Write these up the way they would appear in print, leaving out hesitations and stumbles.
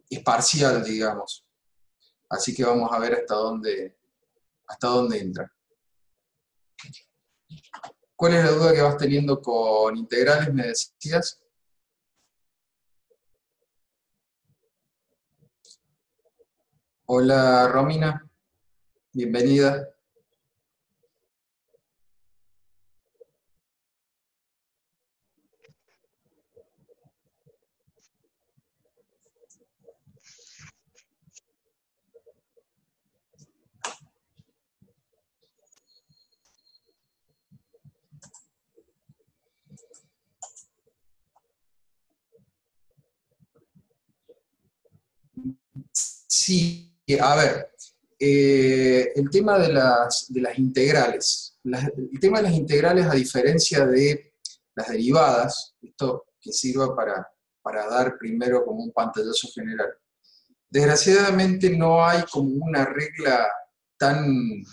es parcial, digamos. Así que vamos a ver hasta dónde entra. ¿Cuál es la duda que vas teniendo con integrales, me decías? Hola Romina, bienvenida. Sí, a ver, el tema de las integrales. El tema de las integrales, a diferencia de las derivadas, esto que sirva para dar primero como un pantallazo general. Desgraciadamente no hay como una regla tan,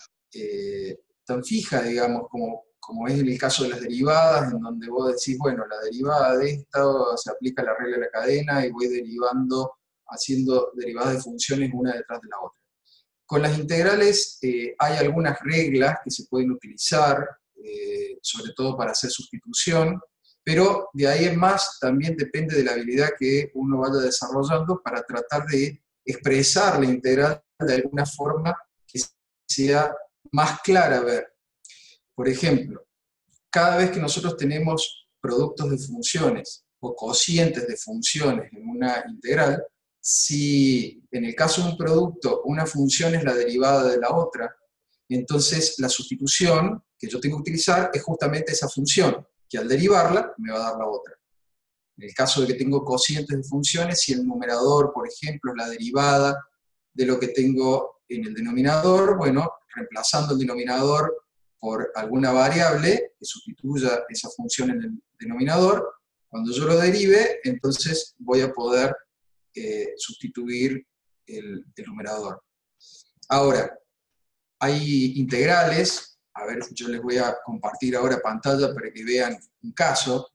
tan fija, digamos, como es en el caso de las derivadas, en donde vos decís, bueno, la derivada de esta se aplica la regla de la cadena y voy derivando, haciendo derivadas de funciones una detrás de la otra. Con las integrales hay algunas reglas que se pueden utilizar, sobre todo para hacer sustitución, pero de ahí en más también depende de la habilidad que uno vaya desarrollando para tratar de expresar la integral de alguna forma que sea más clara a ver. Por ejemplo, cada vez que nosotros tenemos productos de funciones o cocientes de funciones en una integral, si en el caso de un producto una función es la derivada de la otra, entonces la sustitución que yo tengo que utilizar es justamente esa función, que al derivarla me va a dar la otra. En el caso de que tengo cocientes de funciones, si el numerador, por ejemplo, es la derivada de lo que tengo en el denominador, bueno, reemplazando el denominador por alguna variable que sustituya esa función en el denominador, cuando yo lo derive, entonces voy a poder sustituir el numerador. Ahora, hay integrales, a ver, yo les voy a compartir ahora pantalla para que vean un caso.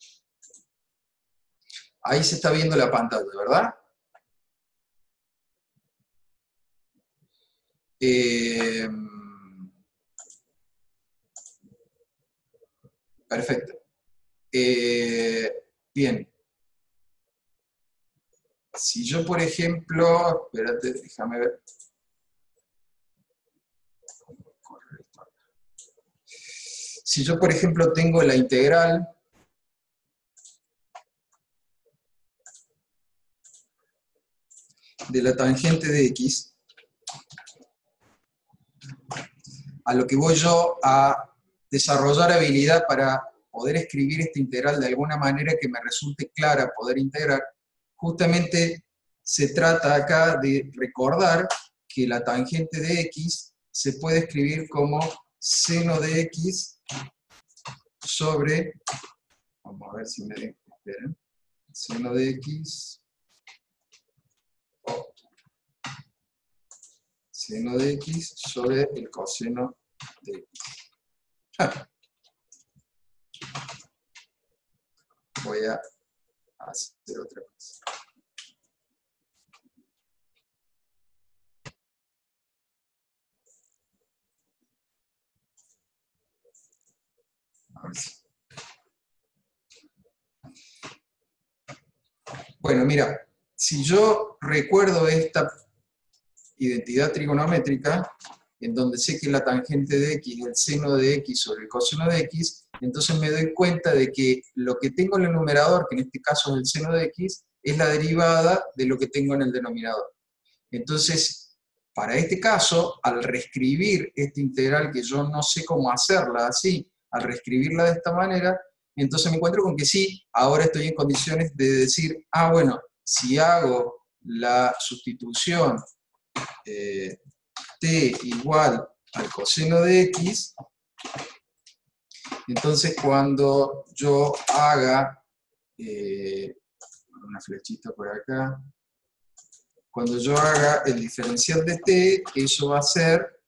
Ahí se está viendo la pantalla, ¿verdad? Eh, perfecto. Bien. Si yo, por ejemplo, espérate, déjame ver. Si yo, por ejemplo, tengo la integral de la tangente de x, a lo que voy yo a desarrollar habilidad para poder escribir esta integral de alguna manera que me resulte clara poder integrar, justamente se trata acá de recordar que la tangente de x se puede escribir como seno de x sobre, vamos a ver si me esperen, seno de x, seno de x sobre el coseno de x. Voy a hacer otra cosa. A ver si. Bueno, mira, si yo recuerdo esta identidad trigonométrica, en donde sé que la tangente de x es el seno de x sobre el coseno de x, entonces me doy cuenta de que lo que tengo en el numerador, que en este caso es el seno de x, es la derivada de lo que tengo en el denominador. Entonces, para este caso, al reescribir esta integral, que yo no sé cómo hacerla así, al reescribirla de esta manera, entonces me encuentro con que sí, ahora estoy en condiciones de decir, ah, bueno, si hago la sustitución t igual al coseno de x, entonces cuando yo haga una flechita por acá, cuando yo haga el diferencial de t, eso va a ser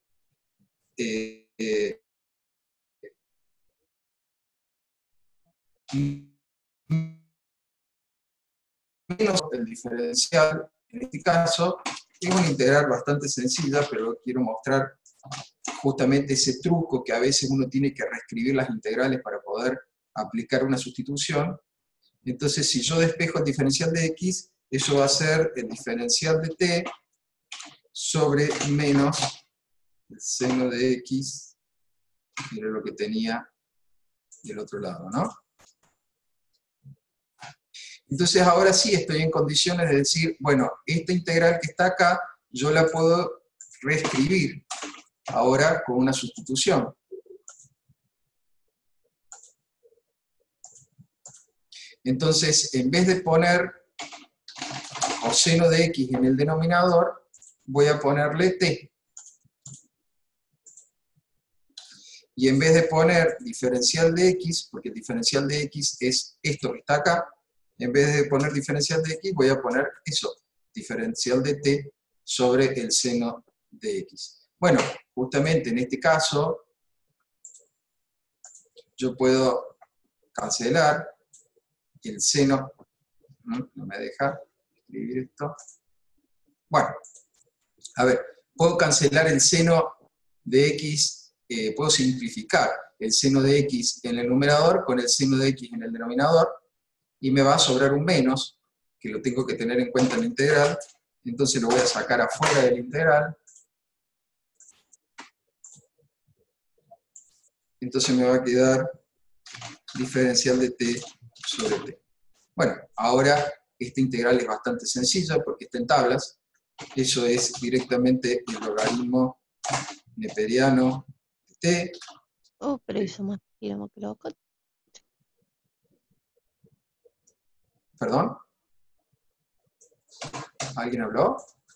menos el diferencial En este caso, es una integral bastante sencilla, pero quiero mostrar justamente ese truco que a veces uno tiene que reescribir las integrales para poder aplicar una sustitución. Entonces, si yo despejo el diferencial de x, eso va a ser el diferencial de t sobre menos el seno de x, que era lo que tenía del otro lado, ¿no? Entonces ahora sí estoy en condiciones de decir, bueno, esta integral que está acá, yo la puedo reescribir ahora con una sustitución. Entonces, en vez de poner coseno de x en el denominador, voy a ponerle t. Y en vez de poner diferencial de x, porque el diferencial de x es esto que está acá, en vez de poner diferencial de x, voy a poner eso, diferencial de t sobre el seno de x. Bueno, justamente en este caso, yo puedo cancelar el seno, no me deja escribir esto. Bueno, a ver, puedo cancelar el seno de x, puedo simplificar el seno de x en el numerador con el seno de x en el denominador, y me va a sobrar un menos, que lo tengo que tener en cuenta en la integral, entonces lo voy a sacar afuera de la integral, entonces me va a quedar diferencial de t sobre t. Bueno, ahora esta integral es bastante sencilla porque está en tablas, eso es directamente el logaritmo neperiano de t. Oh, pero hizo más kilómetros que loco. ¿Perdón? ¿Alguien habló?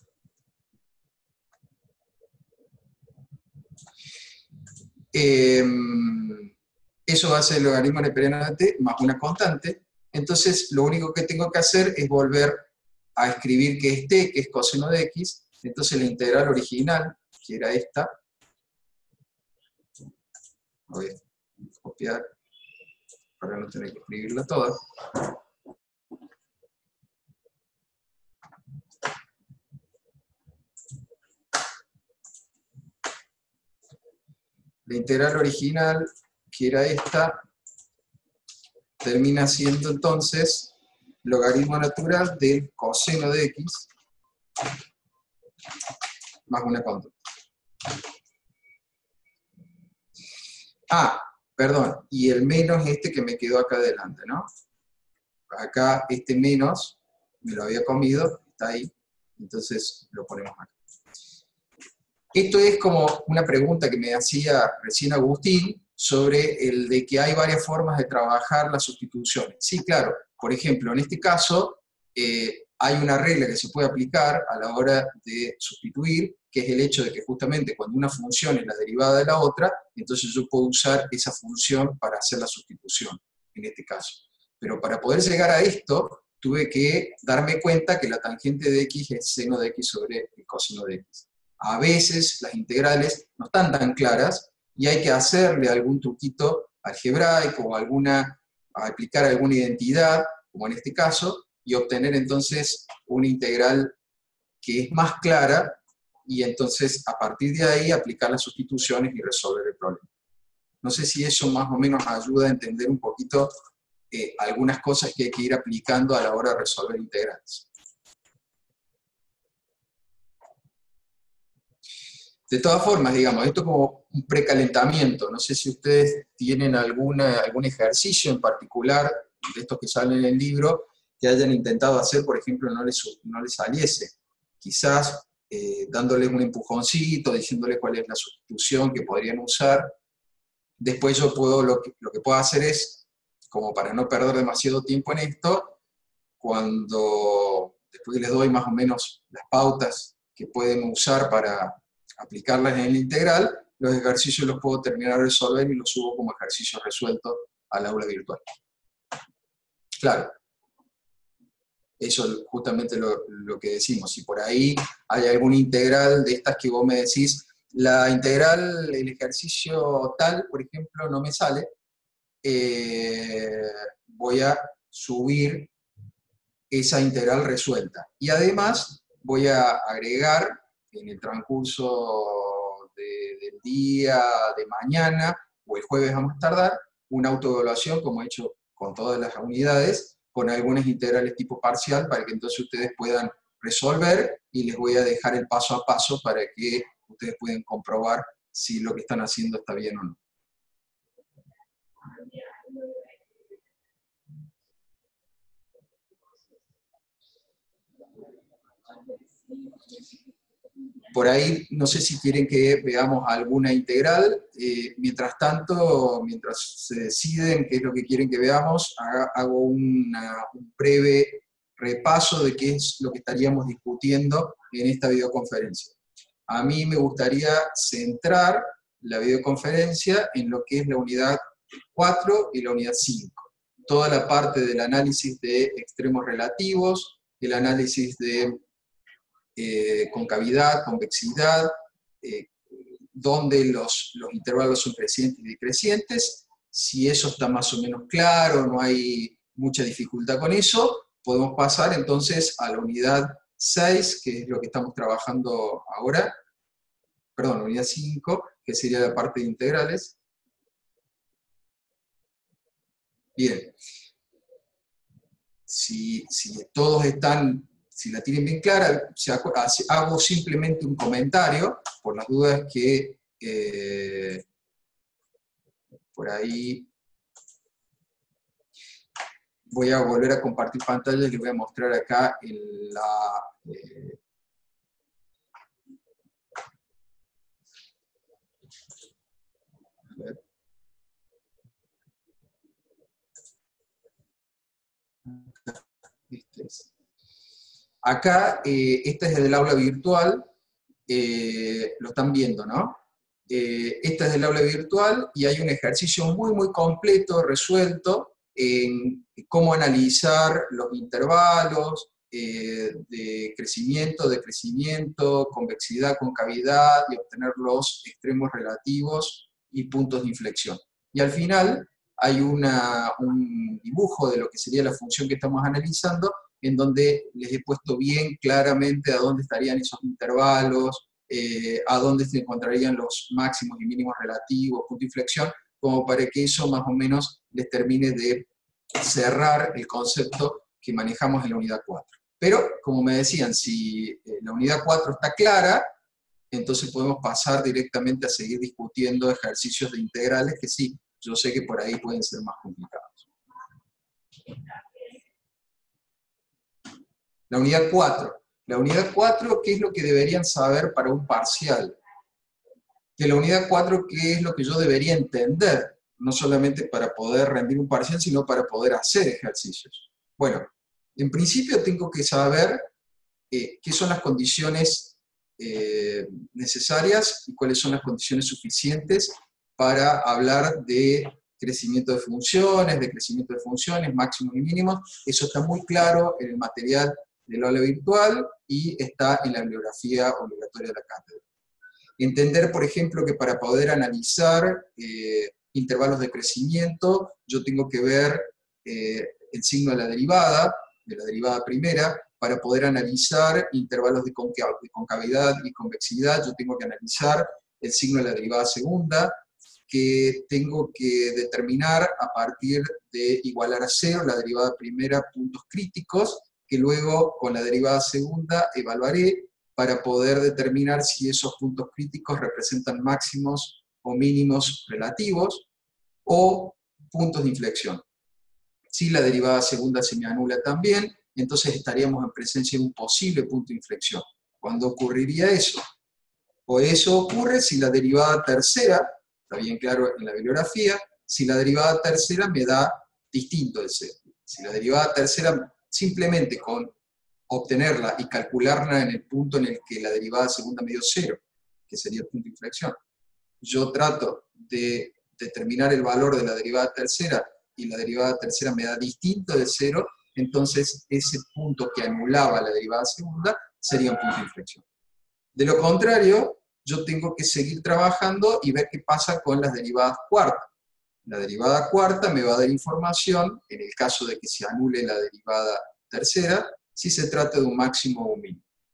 Eso va a ser el logaritmo neperiano de t más una constante. Entonces, lo único que tengo que hacer es volver a escribir que es t, que es coseno de x. Entonces, la integral original, que era esta, voy a copiar para no tener que escribirla toda. La integral original, que era esta, termina siendo entonces logaritmo natural del coseno de x más una constante. Ah, perdón, y el menos este que me quedó acá adelante, ¿no? Acá este menos me lo había comido, está ahí, entonces lo ponemos acá. Esto es como una pregunta que me hacía recién Agustín sobre el de que hay varias formas de trabajar las sustituciones. Sí, claro, por ejemplo, en este caso hay una regla que se puede aplicar a la hora de sustituir, que es el hecho de que justamente cuando una función es la derivada de la otra, entonces yo puedo usar esa función para hacer la sustitución, en este caso. Pero para poder llegar a esto, tuve que darme cuenta que la tangente de x es seno de x sobre el coseno de x. A veces las integrales no están tan claras y hay que hacerle algún truquito algebraico o aplicar alguna identidad, como en este caso, y obtener entonces una integral que es más clara, y entonces a partir de ahí aplicar las sustituciones y resolver el problema. No sé si eso más o menos ayuda a entender un poquito algunas cosas que hay que ir aplicando a la hora de resolver integrales. De todas formas, digamos, esto como un precalentamiento. No sé si ustedes tienen algún ejercicio en particular de estos que salen en el libro que hayan intentado hacer, por ejemplo, no les saliese. Quizás dándoles un empujoncito, diciéndoles cuál es la sustitución que podrían usar. Después yo lo que puedo hacer es, como para no perder demasiado tiempo en esto, después les doy más o menos las pautas que pueden usar para aplicarlas en la integral, los ejercicios los puedo terminar de resolver y los subo como ejercicios resueltos al aula virtual. Claro, eso es justamente lo que decimos. Si por ahí hay alguna integral de estas que vos me decís, la integral, el ejercicio tal, por ejemplo, no me sale, voy a subir esa integral resuelta. Y además voy a agregar en el transcurso del día, de mañana, o el jueves a más tardar, una autoevaluación, como he hecho con todas las unidades, con algunas integrales tipo parcial, para que entonces ustedes puedan resolver, y les voy a dejar el paso a paso para que ustedes puedan comprobar si lo que están haciendo está bien o no. Por ahí, no sé si quieren que veamos alguna integral. Mientras tanto, mientras se deciden qué es lo que quieren que veamos, hago un breve repaso de qué es lo que estaríamos discutiendo en esta videoconferencia. A mí me gustaría centrar la videoconferencia en lo que es la unidad 4 y la unidad 5. Toda la parte del análisis de extremos relativos, el análisis de concavidad, convexidad, donde los intervalos son crecientes y decrecientes. Si eso está más o menos claro, no hay mucha dificultad con eso, podemos pasar entonces a la unidad 6, que es lo que estamos trabajando ahora, perdón, la unidad 5, que sería la parte de integrales. Bien, si todos están, si la tienen bien clara, hago simplemente un comentario, por las dudas que por ahí voy a volver a compartir pantalla y les voy a mostrar acá en la... Acá, este es del aula virtual, lo están viendo, ¿no? Este es del aula virtual y hay un ejercicio muy completo, resuelto, en cómo analizar los intervalos de crecimiento, decrecimiento, convexidad, concavidad, y obtener los extremos relativos y puntos de inflexión. Y al final hay un dibujo de lo que sería la función que estamos analizando, en donde les he puesto bien claramente a dónde estarían esos intervalos, a dónde se encontrarían los máximos y mínimos relativos, punto de inflexión, como para que eso más o menos les termine de cerrar el concepto que manejamos en la unidad 4. Pero, como me decían, si la unidad 4 está clara, entonces podemos pasar directamente a seguir discutiendo ejercicios de integrales que sí, yo sé que por ahí pueden ser más complicados. La unidad 4. La unidad 4, ¿qué es lo que deberían saber para un parcial? De la unidad 4, ¿qué es lo que yo debería entender? No solamente para poder rendir un parcial, sino para poder hacer ejercicios. Bueno, en principio tengo que saber qué son las condiciones necesarias y cuáles son las condiciones suficientes para hablar de crecimiento de funciones, máximos y mínimos. Eso está muy claro en el material del aula virtual y está en la bibliografía obligatoria de la cátedra. Entender, por ejemplo, que para poder analizar intervalos de crecimiento, yo tengo que ver el signo de la derivada primera. Para poder analizar intervalos de concavidad y convexidad, yo tengo que analizar el signo de la derivada segunda, que tengo que determinar a partir de igualar a cero la derivada primera puntos críticos, que luego con la derivada segunda evaluaré para poder determinar si esos puntos críticos representan máximos o mínimos relativos o puntos de inflexión. Si la derivada segunda se me anula también, entonces estaríamos en presencia de un posible punto de inflexión. ¿Cuándo ocurriría eso? O eso ocurre si la derivada tercera, está bien claro en la bibliografía, si la derivada tercera me da distinto de cero. Si la derivada tercera simplemente con obtenerla y calcularla en el punto en el que la derivada segunda me dio cero, que sería el punto de inflexión, yo trato de determinar el valor de la derivada tercera y la derivada tercera me da distinto de cero, entonces ese punto que anulaba la derivada segunda sería un punto de inflexión. De lo contrario, yo tengo que seguir trabajando y ver qué pasa con las derivadas cuartas. La derivada cuarta me va a dar información, en el caso de que se anule la derivada tercera, si se trata de un máximo o un mínimo.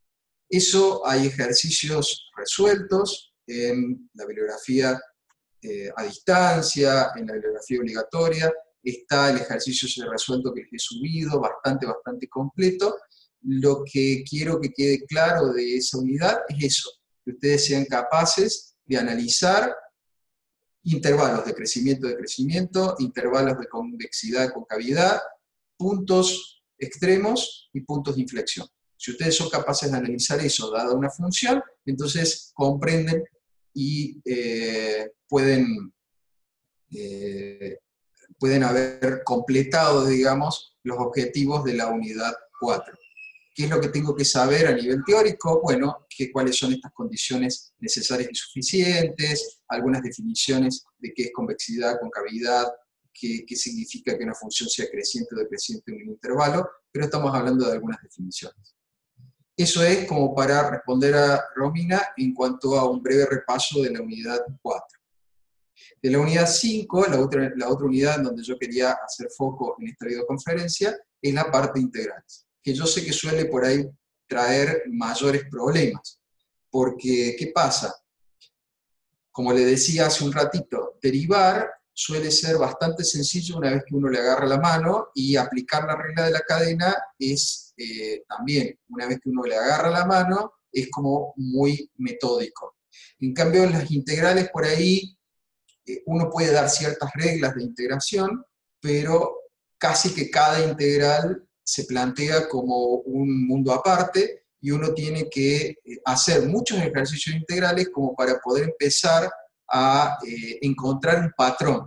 Eso hay ejercicios resueltos en la bibliografía a distancia, en la bibliografía obligatoria, está el ejercicio resuelto que les he subido, bastante completo. Lo que quiero que quede claro de esa unidad es eso, que ustedes sean capaces de analizar intervalos de crecimiento, intervalos de convexidad, concavidad, puntos extremos y puntos de inflexión. Si ustedes son capaces de analizar eso dada una función, entonces comprenden y pueden haber completado, digamos, los objetivos de la unidad 4. ¿Qué es lo que tengo que saber a nivel teórico? Bueno, cuáles son estas condiciones necesarias y suficientes, algunas definiciones de qué es convexidad, concavidad, qué significa que una función sea creciente o decreciente en un intervalo, pero estamos hablando de algunas definiciones. Eso es como para responder a Romina en cuanto a un breve repaso de la unidad 4. De la unidad 5, la otra unidad en donde yo quería hacer foco en esta videoconferencia, es la parte integral, que yo sé que suele por ahí traer mayores problemas. Porque, ¿qué pasa? Como le decía hace un ratito, derivar suele ser bastante sencillo una vez que uno le agarra la mano, y aplicar la regla de la cadena es también, una vez que uno le agarra la mano, es como muy metódico. En cambio, en las integrales por ahí, uno puede dar ciertas reglas de integración, pero casi que cada integral se plantea como un mundo aparte, y uno tiene que hacer muchos ejercicios integrales como para poder empezar a encontrar un patrón.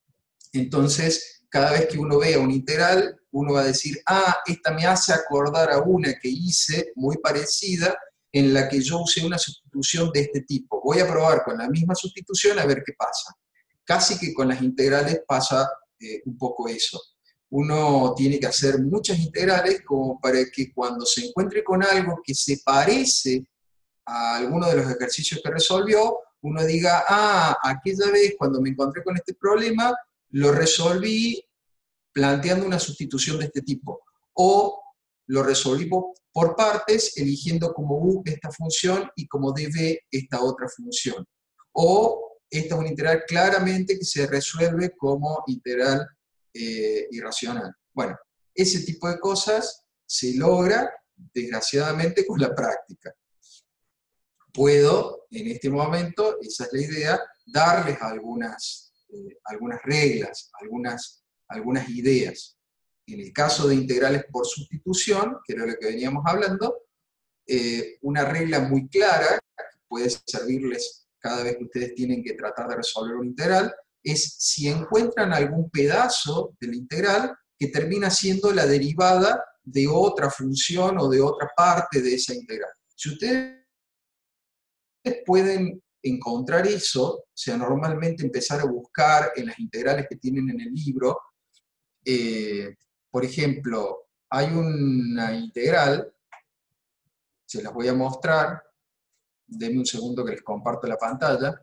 Entonces, cada vez que uno vea un integral, uno va a decir, ah, esta me hace acordar a una que hice muy parecida, en la que yo usé una sustitución de este tipo. Voy a probar con la misma sustitución a ver qué pasa. Casi que con las integrales pasa un poco eso. Uno tiene que hacer muchas integrales como para que cuando se encuentre con algo que se parece a alguno de los ejercicios que resolvió, uno diga, ah, aquella vez cuando me encontré con este problema, lo resolví planteando una sustitución de este tipo. O lo resolví por partes, eligiendo como u esta función y como db esta otra función. O esta es una integral claramente que se resuelve como integral irracional. Bueno, ese tipo de cosas se logra, desgraciadamente, con la práctica. Puedo, en este momento, esa es la idea, darles algunas reglas, algunas ideas. En el caso de integrales por sustitución, que era lo que veníamos hablando, una regla muy clara, que puede servirles cada vez que ustedes tienen que tratar de resolver un integral, es si encuentran algún pedazo del integral que termina siendo la derivada de otra función o de otra parte de esa integral. Si ustedes pueden encontrar eso, o sea, normalmente empezar a buscar en las integrales que tienen en el libro, por ejemplo, hay una integral, se las voy a mostrar, denme un segundo que les comparto la pantalla.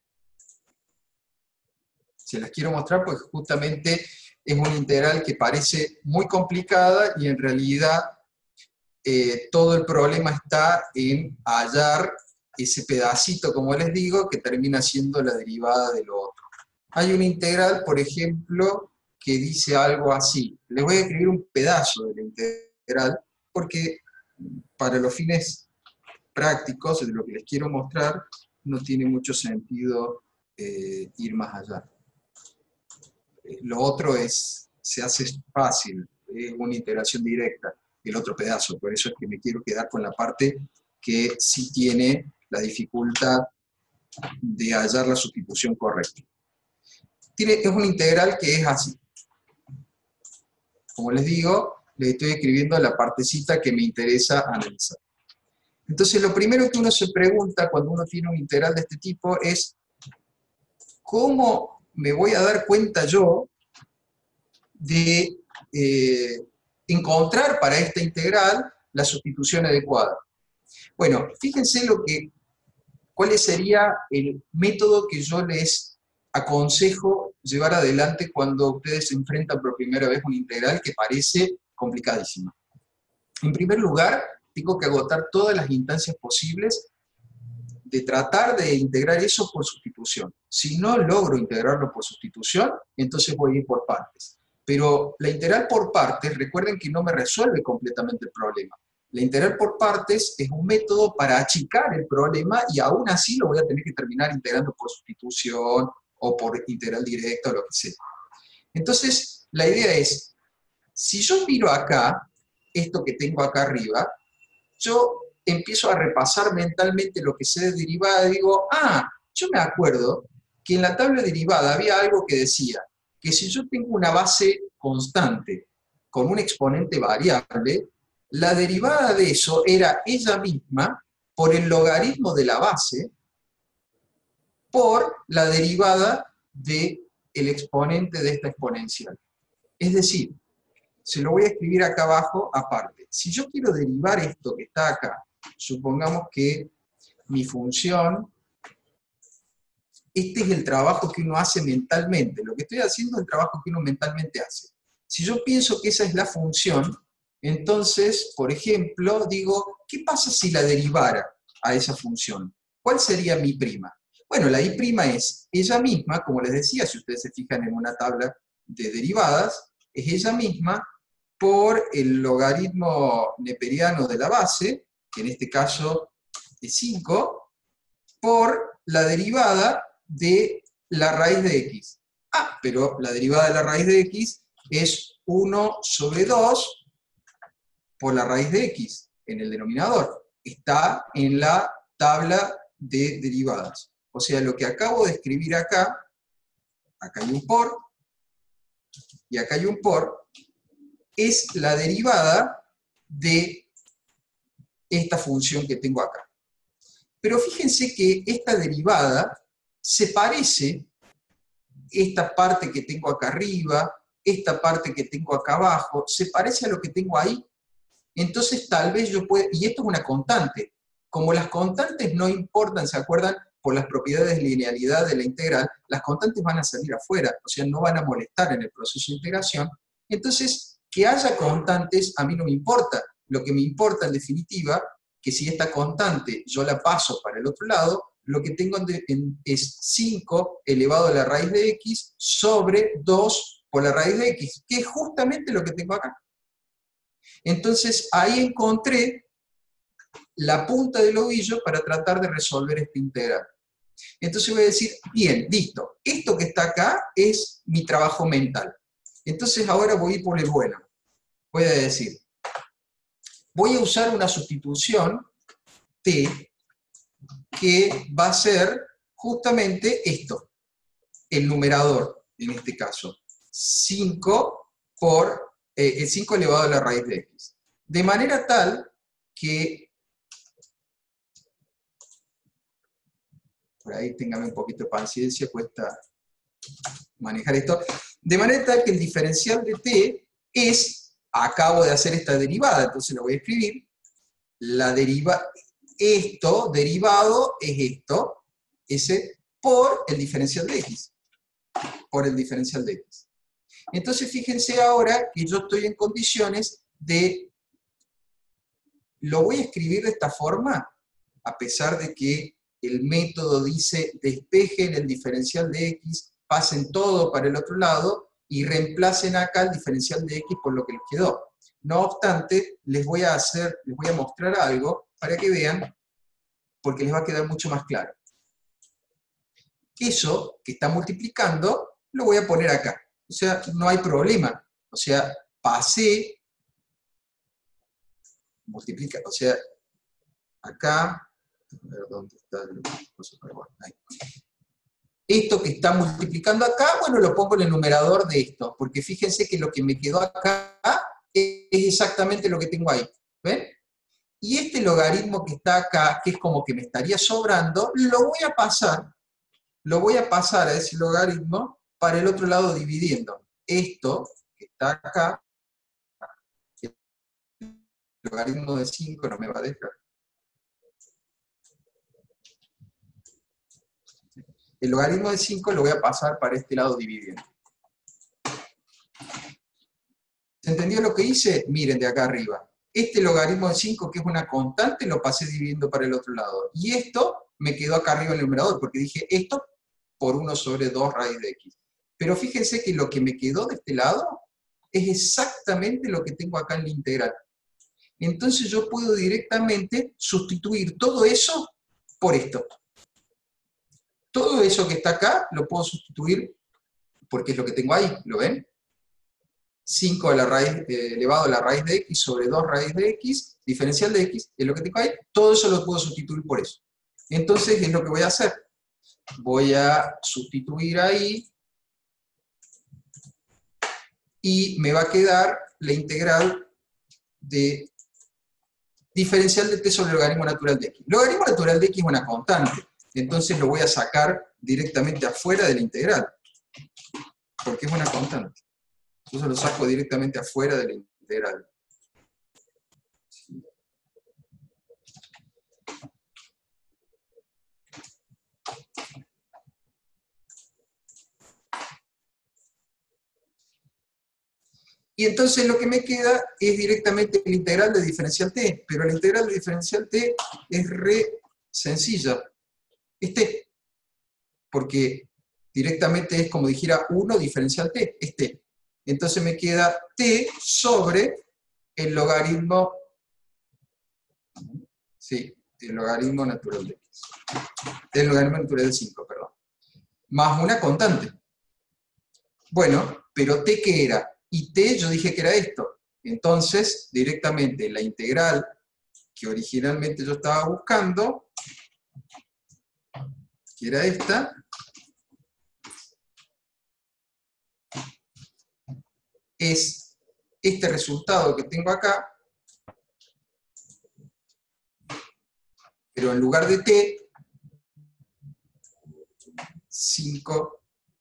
Se las quiero mostrar porque justamente es una integral que parece muy complicada y en realidad todo el problema está en hallar ese pedacito, como les digo, que termina siendo la derivada de lo otro. Hay una integral, por ejemplo, que dice algo así. Les voy a escribir un pedazo de la integral porque para los fines prácticos de lo que les quiero mostrar no tiene mucho sentido ir más allá. Lo otro se hace fácil, es una integración directa, el otro pedazo, por eso es que me quiero quedar con la parte que sí tiene la dificultad de hallar la sustitución correcta. Es una integral que es así. Como les digo, les estoy escribiendo la partecita que me interesa analizar. Entonces, lo primero que uno se pregunta cuando uno tiene una integral de este tipo es, ¿cómo me voy a dar cuenta yo de encontrar para esta integral la sustitución adecuada? Bueno, fíjense cuál sería el método que yo les aconsejo llevar adelante cuando ustedes se enfrentan por primera vez a una integral que parece complicadísima. En primer lugar, tengo que agotar todas las instancias posibles de tratar de integrar eso por sustitución. Si no logro integrarlo por sustitución, entonces voy a ir por partes. Pero la integral por partes, recuerden que no me resuelve completamente el problema. La integral por partes es un método para achicar el problema y aún así lo voy a tener que terminar integrando por sustitución o por integral directa o lo que sea. Entonces, la idea es, si yo miro acá, esto que tengo acá arriba, yo empiezo a repasar mentalmente lo que sé de derivada y digo, yo me acuerdo que en la tabla derivada había algo que decía que si yo tengo una base constante con un exponente variable, la derivada de eso era ella misma por el logaritmo de la base por la derivada del exponente de esta exponencial. Es decir, se lo voy a escribir acá abajo aparte. Si yo quiero derivar esto que está acá, supongamos que mi función, este es el trabajo que uno hace mentalmente. Lo que estoy haciendo es el trabajo que uno mentalmente hace. Si yo pienso que esa es la función, entonces, por ejemplo, digo, ¿qué pasa si la derivara a esa función? ¿Cuál sería mi prima? Bueno, la I' es ella misma, como les decía, si ustedes se fijan en una tabla de derivadas, es ella misma por el logaritmo neperiano de la base, que en este caso es 5, por la derivada de la raíz de x. Pero la derivada de la raíz de x es 1 sobre 2 por la raíz de x en el denominador. Está en la tabla de derivadas. O sea, lo que acabo de escribir acá hay un por, y acá hay un por, es la derivada de esta función que tengo acá. Pero fíjense que esta derivada se parece, esta parte que tengo acá arriba, esta parte que tengo acá abajo, se parece a lo que tengo ahí. Entonces tal vez yo pueda, y esto es una constante, como las constantes no importan, ¿se acuerdan? Por las propiedades de linealidad de la integral, las constantes van a salir afuera, o sea, no van a molestar en el proceso de integración. Entonces, que haya constantes a mí no me importa. Lo que me importa en definitiva, que si esta constante yo la paso para el otro lado, lo que tengo es 5 elevado a la raíz de x sobre 2 por la raíz de x, que es justamente lo que tengo acá. Entonces ahí encontré la punta del ovillo para tratar de resolver esta integral. Entonces voy a decir, bien, listo, esto que está acá es mi trabajo mental. Entonces ahora voy a ir por el bueno. Voy a decir, voy a usar una sustitución t que va a ser justamente esto, el numerador, en este caso, 5 por 5 elevado a la raíz de x. De manera tal que, por ahí téngame un poquito de paciencia, cuesta manejar esto, de manera tal que el diferencial de t es, acabo de hacer esta derivada, entonces lo voy a escribir, esto derivado es esto, ese por el diferencial de x, por el diferencial de x. Entonces fíjense ahora que yo estoy en condiciones de, lo voy a escribir de esta forma, a pesar de que el método dice despejen el diferencial de x, pasen todo para el otro lado y reemplacen acá el diferencial de x por lo que les quedó. No obstante, les voy a mostrar algo para que vean, porque les va a quedar mucho más claro. Eso que está multiplicando, lo voy a poner acá. O sea, no hay problema. O sea, pasé, multiplica, o sea, acá, a ver dónde está el ahí. Esto que está multiplicando acá, bueno, lo pongo en el numerador de esto, porque fíjense que lo que me quedó acá es exactamente lo que tengo ahí. ¿Ven? Y este logaritmo que está acá, que es como que me estaría sobrando, lo voy a pasar a ese logaritmo para el otro lado dividiendo. Esto que está acá, el logaritmo de 5 no me va a dejar. El logaritmo de 5 lo voy a pasar para este lado dividiendo. ¿Se entendió lo que hice? Miren de acá arriba. este logaritmo de 5, que es una constante, lo pasé dividiendo para el otro lado. Y esto me quedó acá arriba en el numerador, porque dije esto por 1 sobre 2 raíz de x. Pero fíjense que lo que me quedó de este lado es exactamente lo que tengo acá en la integral. Entonces yo puedo directamente sustituir todo eso por esto. Todo eso que está acá lo puedo sustituir porque es lo que tengo ahí, ¿lo ven? 5 a la raíz, elevado a la raíz de x sobre 2 raíz de x, diferencial de x, es lo que tengo ahí, todo eso lo puedo sustituir por eso. Entonces, ¿qué es lo que voy a hacer? Voy a sustituir ahí, y me va a quedar la integral de diferencial de t sobre el logaritmo natural de x. El logaritmo natural de x es una constante, entonces lo voy a sacar directamente afuera de la integral, porque es una constante. Entonces lo saco directamente afuera de la integral. Y entonces lo que me queda es directamente la integral de diferencial t, pero la integral de diferencial t es re sencilla. Es t, porque directamente es como dijera 1 diferencial t, es t. Entonces me queda t sobre el logaritmo, sí, el logaritmo natural de x. El logaritmo natural de 5, perdón. Más una constante. Bueno, pero t, ¿qué era? Y t yo dije que era esto. Entonces, directamente la integral que originalmente yo estaba buscando, que era esta, es este resultado que tengo acá, pero en lugar de t, 5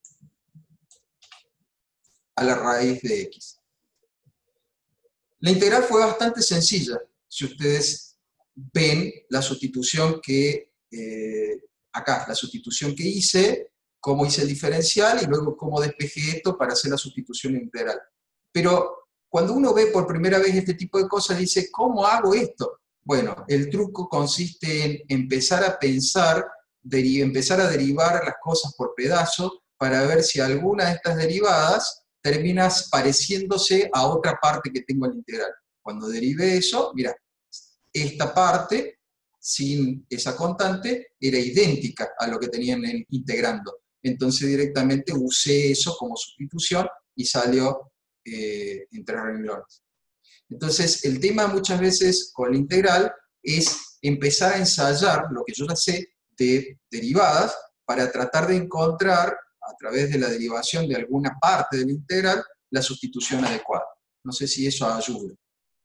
a la raíz de x. La integral fue bastante sencilla, si ustedes ven la sustitución que, acá, la sustitución que hice, cómo hice el diferencial y luego cómo despejé esto para hacer la sustitución integral. Pero cuando uno ve por primera vez este tipo de cosas, dice, ¿cómo hago esto? Bueno, el truco consiste en empezar a pensar, empezar a derivar las cosas por pedazos para ver si alguna de estas derivadas termina pareciéndose a otra parte que tengo en la integral. Cuando derive eso, mira, esta parte, sin esa constante, era idéntica a lo que tenían integrando. Entonces directamente usé eso como sustitución y salió en 3 renglones. Entonces el tema muchas veces con la integral es empezar a ensayar lo que yo ya sé de derivadas para tratar de encontrar a través de la derivación de alguna parte de la integral la sustitución adecuada. No sé si eso ayuda.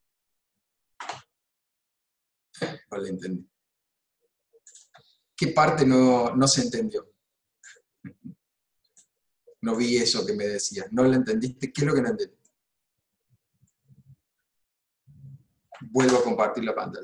No le entendí. ¿Qué parte no se entendió? No vi eso que me decías. ¿No lo entendiste? ¿Qué es lo que no entendiste? Vuelvo a compartir la pantalla.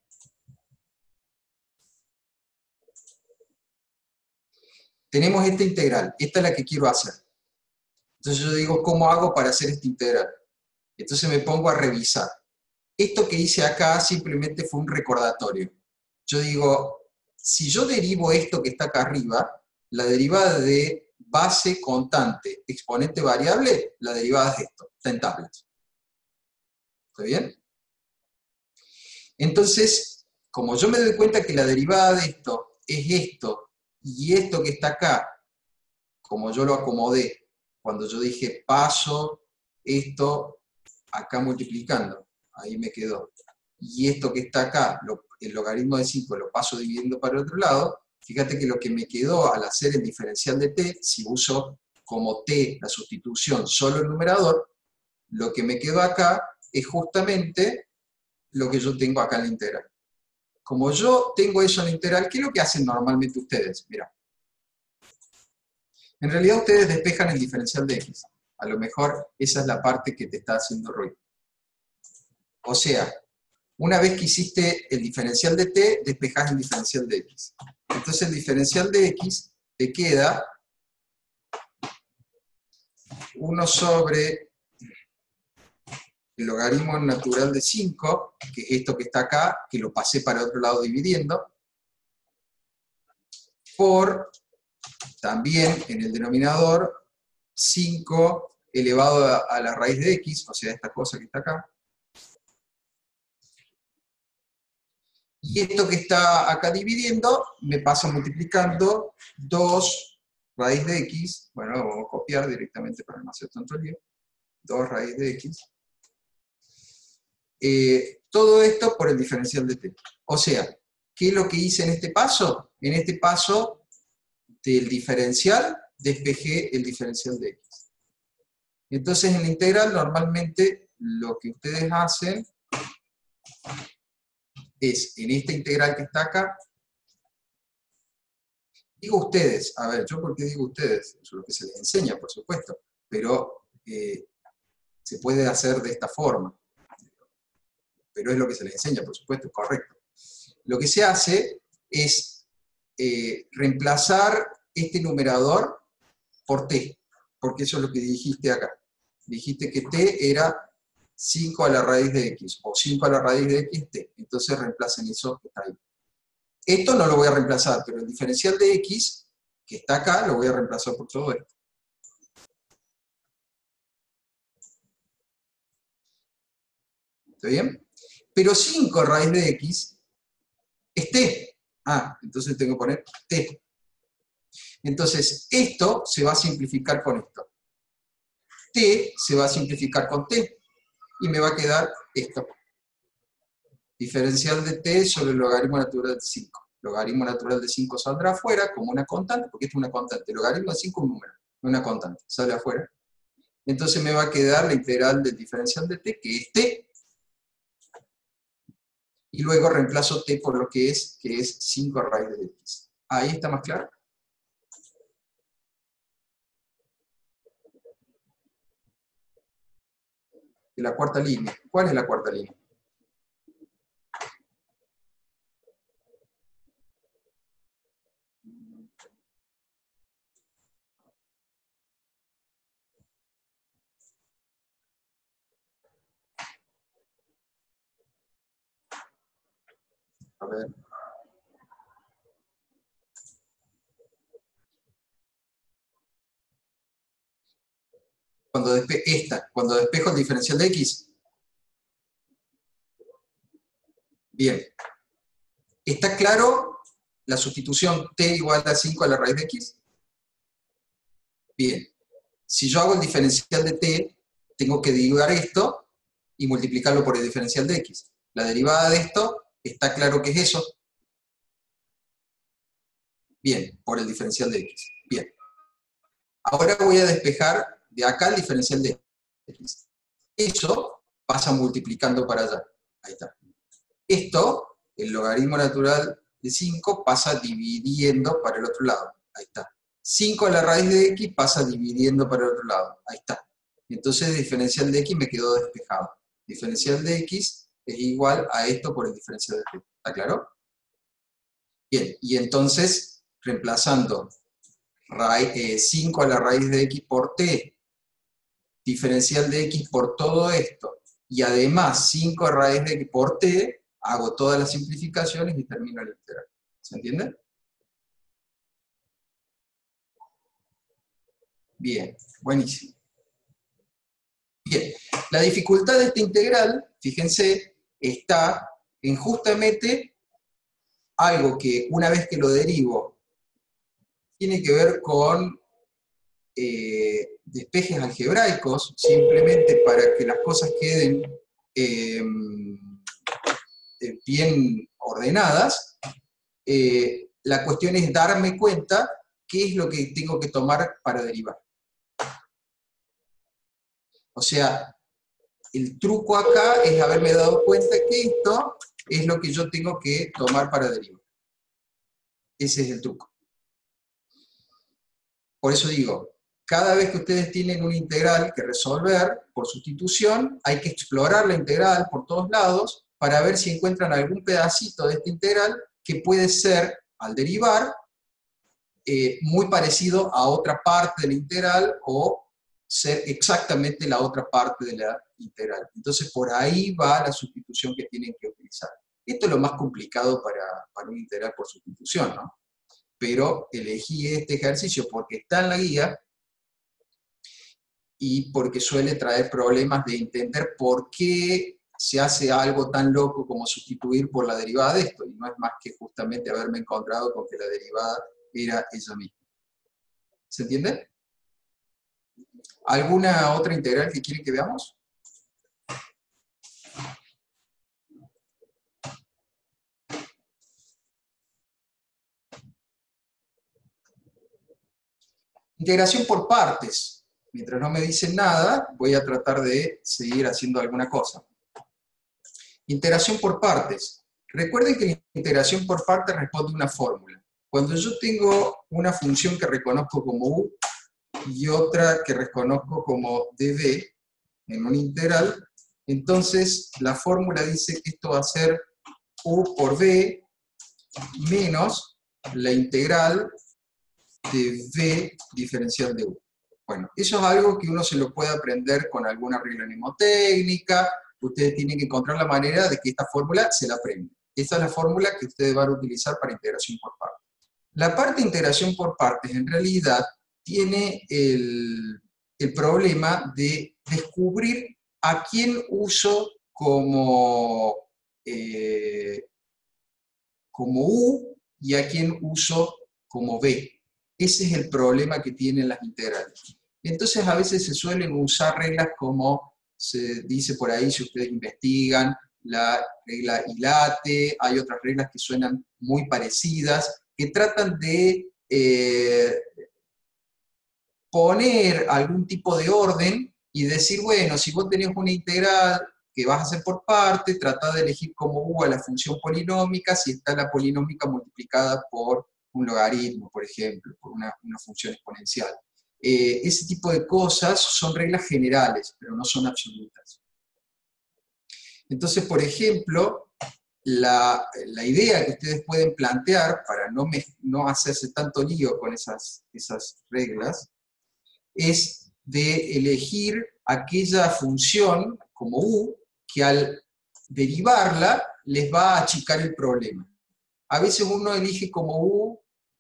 Tenemos esta integral. Esta es la que quiero hacer. Entonces yo digo, ¿cómo hago para hacer esta integral? Entonces me pongo a revisar. Esto que hice acá simplemente fue un recordatorio. Yo digo, si yo derivo esto que está acá arriba, la derivada de base constante, exponente variable, la derivada es esto, está en tablas. ¿Está bien? Entonces, como yo me doy cuenta que la derivada de esto es esto, y esto que está acá, como yo lo acomodé, cuando yo dije paso esto acá multiplicando, ahí me quedó. Y esto que está acá, el logaritmo de 5 lo paso dividiendo para el otro lado, fíjate que lo que me quedó al hacer el diferencial de t, si uso como t la sustitución solo el numerador, lo que me quedó acá es justamente lo que yo tengo acá en la integral. Como yo tengo eso en la integral, ¿qué es lo que hacen normalmente ustedes? Mirá. En realidad ustedes despejan el diferencial de x. A lo mejor esa es la parte que te está haciendo ruido. O sea, una vez que hiciste el diferencial de t, despejás el diferencial de x. Entonces el diferencial de x te queda 1 sobre el logaritmo natural de 5, que es esto que está acá, que lo pasé para otro lado dividiendo, por también en el denominador 5 elevado a la raíz de x, o sea, esta cosa que está acá. Y esto que está acá dividiendo, me pasa multiplicando 2 raíz de x, bueno, vamos a copiar directamente para no hacer tanto lío, 2 raíz de x. Todo esto por el diferencial de t. O sea, ¿qué es lo que hice en este paso? En este paso del diferencial, despejé el diferencial de x. Entonces, en la integral, normalmente, lo que ustedes hacen es, en esta integral que está acá, digo ustedes, a ver, ¿yo por qué digo ustedes? Eso es lo que se les enseña, por supuesto, pero se puede hacer de esta forma. Pero es lo que se les enseña, por supuesto, es correcto. Lo que se hace es reemplazar este numerador por t, porque eso es lo que dijiste acá. Dijiste que t era 5 a la raíz de x, o 5 a la raíz de x, t. Entonces reemplacen eso que está ahí. Esto no lo voy a reemplazar, pero el diferencial de x, que está acá, lo voy a reemplazar por todo esto. ¿Está bien? Pero 5 raíz de x es t. Ah, entonces tengo que poner t. Entonces, esto se va a simplificar con esto. T se va a simplificar con t. Y me va a quedar esto. Diferencial de t sobre el logaritmo natural de 5. Logaritmo natural de 5 saldrá afuera como una constante, porque esto es una constante. El logaritmo de 5 es un número, no una constante. Sale afuera. Entonces me va a quedar la integral del diferencial de t, que es t. Y luego reemplazo t por lo que es 5 raíz de x. ¿Ahí está más claro? De la cuarta línea. ¿Cuál es la cuarta línea? A ver. Cuando despejo el diferencial de x. Bien. ¿Está claro la sustitución t igual a 5 a la raíz de x? Bien. Si yo hago el diferencial de t, tengo que derivar esto y multiplicarlo por el diferencial de x. La derivada de esto, ¿está claro qué es eso? Bien, por el diferencial de x. Bien. Ahora voy a despejar de acá el diferencial de x. Eso pasa multiplicando para allá. Ahí está. Esto, el logaritmo natural de 5, pasa dividiendo para el otro lado. Ahí está. 5 a la raíz de x pasa dividiendo para el otro lado. Ahí está. Entonces el diferencial de x me quedó despejado. Diferencial de x es igual a esto por el diferencial de t. ¿Está claro? Bien, y entonces, reemplazando 5 a la raíz de x por t, diferencial de x por todo esto, y además 5 a raíz de x por t, hago todas las simplificaciones y termino la integral. ¿Se entiende? Bien, buenísimo. Bien, la dificultad de esta integral, fíjense, está en justamente algo que una vez que lo derivo, tiene que ver con despejes algebraicos, simplemente para que las cosas queden bien ordenadas. La cuestión es darme cuenta qué es lo que tengo que tomar para derivar. O sea, el truco acá es haberme dado cuenta que esto es lo que yo tengo que tomar para derivar. Ese es el truco. Por eso digo, cada vez que ustedes tienen una integral que resolver por sustitución, hay que explorar la integral por todos lados para ver si encuentran algún pedacito de esta integral que puede ser, al derivar, muy parecido a otra parte de la integral o ser exactamente la otra parte de la integral. Entonces, por ahí va la sustitución que tienen que utilizar. Esto es lo más complicado para una integral por sustitución, ¿no? Pero elegí este ejercicio porque está en la guía y porque suele traer problemas de entender por qué se hace algo tan loco como sustituir por la derivada de esto, y no es más que justamente haberme encontrado con que la derivada era ella misma. ¿Se entiende? ¿Alguna otra integral que quieren que veamos? Integración por partes. Mientras no me dicen nada, voy a tratar de seguir haciendo alguna cosa. Integración por partes. Recuerden que la integración por partes responde a una fórmula. Cuando yo tengo una función que reconozco como u y otra que reconozco como dv en una integral, entonces la fórmula dice que esto va a ser u por v menos la integral de v diferencial de u. Bueno, eso es algo que uno se lo puede aprender con alguna regla mnemotécnica. Ustedes tienen que encontrar la manera de que esta fórmula se la aprendan. Esta es la fórmula que ustedes van a utilizar para integración por partes. La parte de integración por partes en realidad tiene el problema de descubrir a quién uso como u y a quién uso como v. Ese es el problema que tienen las integrales. Entonces a veces se suelen usar reglas como se dice por ahí, si ustedes investigan, la regla ILATE, hay otras reglas que suenan muy parecidas, que tratan de poner algún tipo de orden y decir, bueno, si vos tenés una integral que vas a hacer por parte, trata de elegir como u a la función polinómica si está la polinómica multiplicada por un logaritmo, por ejemplo, por una función exponencial. Ese tipo de cosas son reglas generales, pero no son absolutas. Entonces, por ejemplo, la idea que ustedes pueden plantear para no hacerse tanto lío con esas reglas es de elegir aquella función como u que al derivarla les va a achicar el problema. A veces uno elige como u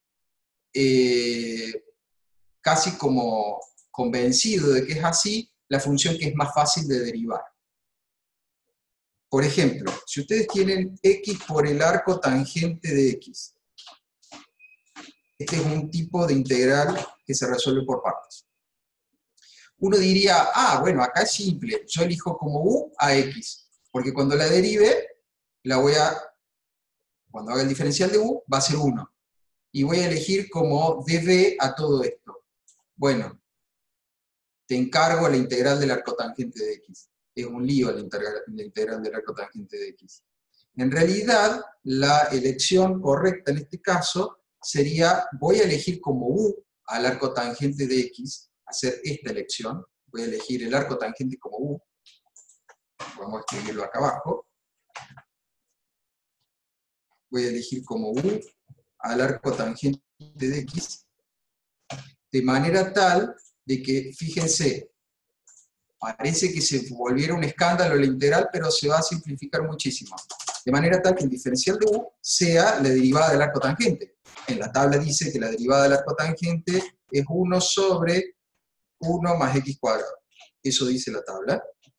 casi como convencido de que es así, la función que es más fácil de derivar. Por ejemplo, si ustedes tienen x por el arco tangente de x, este es un tipo de integral que se resuelve por partes. Uno diría, bueno, acá es simple, yo elijo como u a x, porque cuando la derive, cuando haga el diferencial de u, va a ser 1. Y voy a elegir como dv a todo esto. Bueno, te encargo la integral del arco tangente de x. Es un lío la integral del arco tangente de x. En realidad, la elección correcta en este caso sería, voy a elegir como u al arco tangente de x, hacer esta elección, voy a elegir el arco tangente como u, vamos a escribirlo acá abajo, voy a elegir como u al arco tangente de x, de manera tal de que, fíjense, parece que se volviera un escándalo la integral, pero se va a simplificar muchísimo. De manera tal que el diferencial de u sea la derivada del arco tangente. En la tabla dice que la derivada del arco tangente es 1 sobre 1 más x cuadrado. Eso dice la tabla.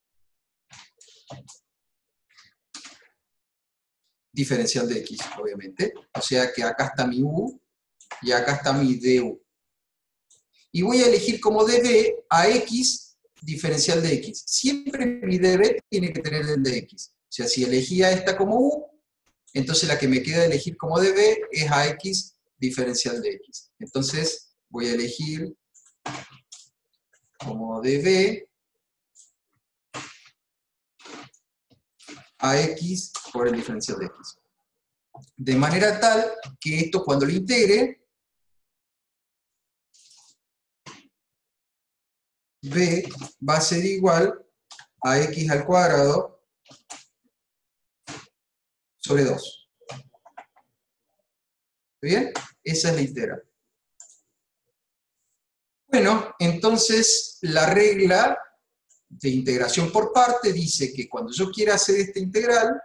Diferencial de x, obviamente. O sea que acá está mi u y acá está mi du. Y voy a elegir como dv a x diferencial de x. Siempre mi dv tiene que tener el de x. O sea, si elegía esta como u, entonces la que me queda de elegir como dv es a x diferencial de x. Entonces voy a elegir como dv a x por el diferencial de x. De manera tal que esto cuando lo integre, b va a ser igual a x al cuadrado sobre 2. ¿Bien? Esa es la integral. Bueno, entonces la regla de integración por parte dice que cuando yo quiera hacer esta integral,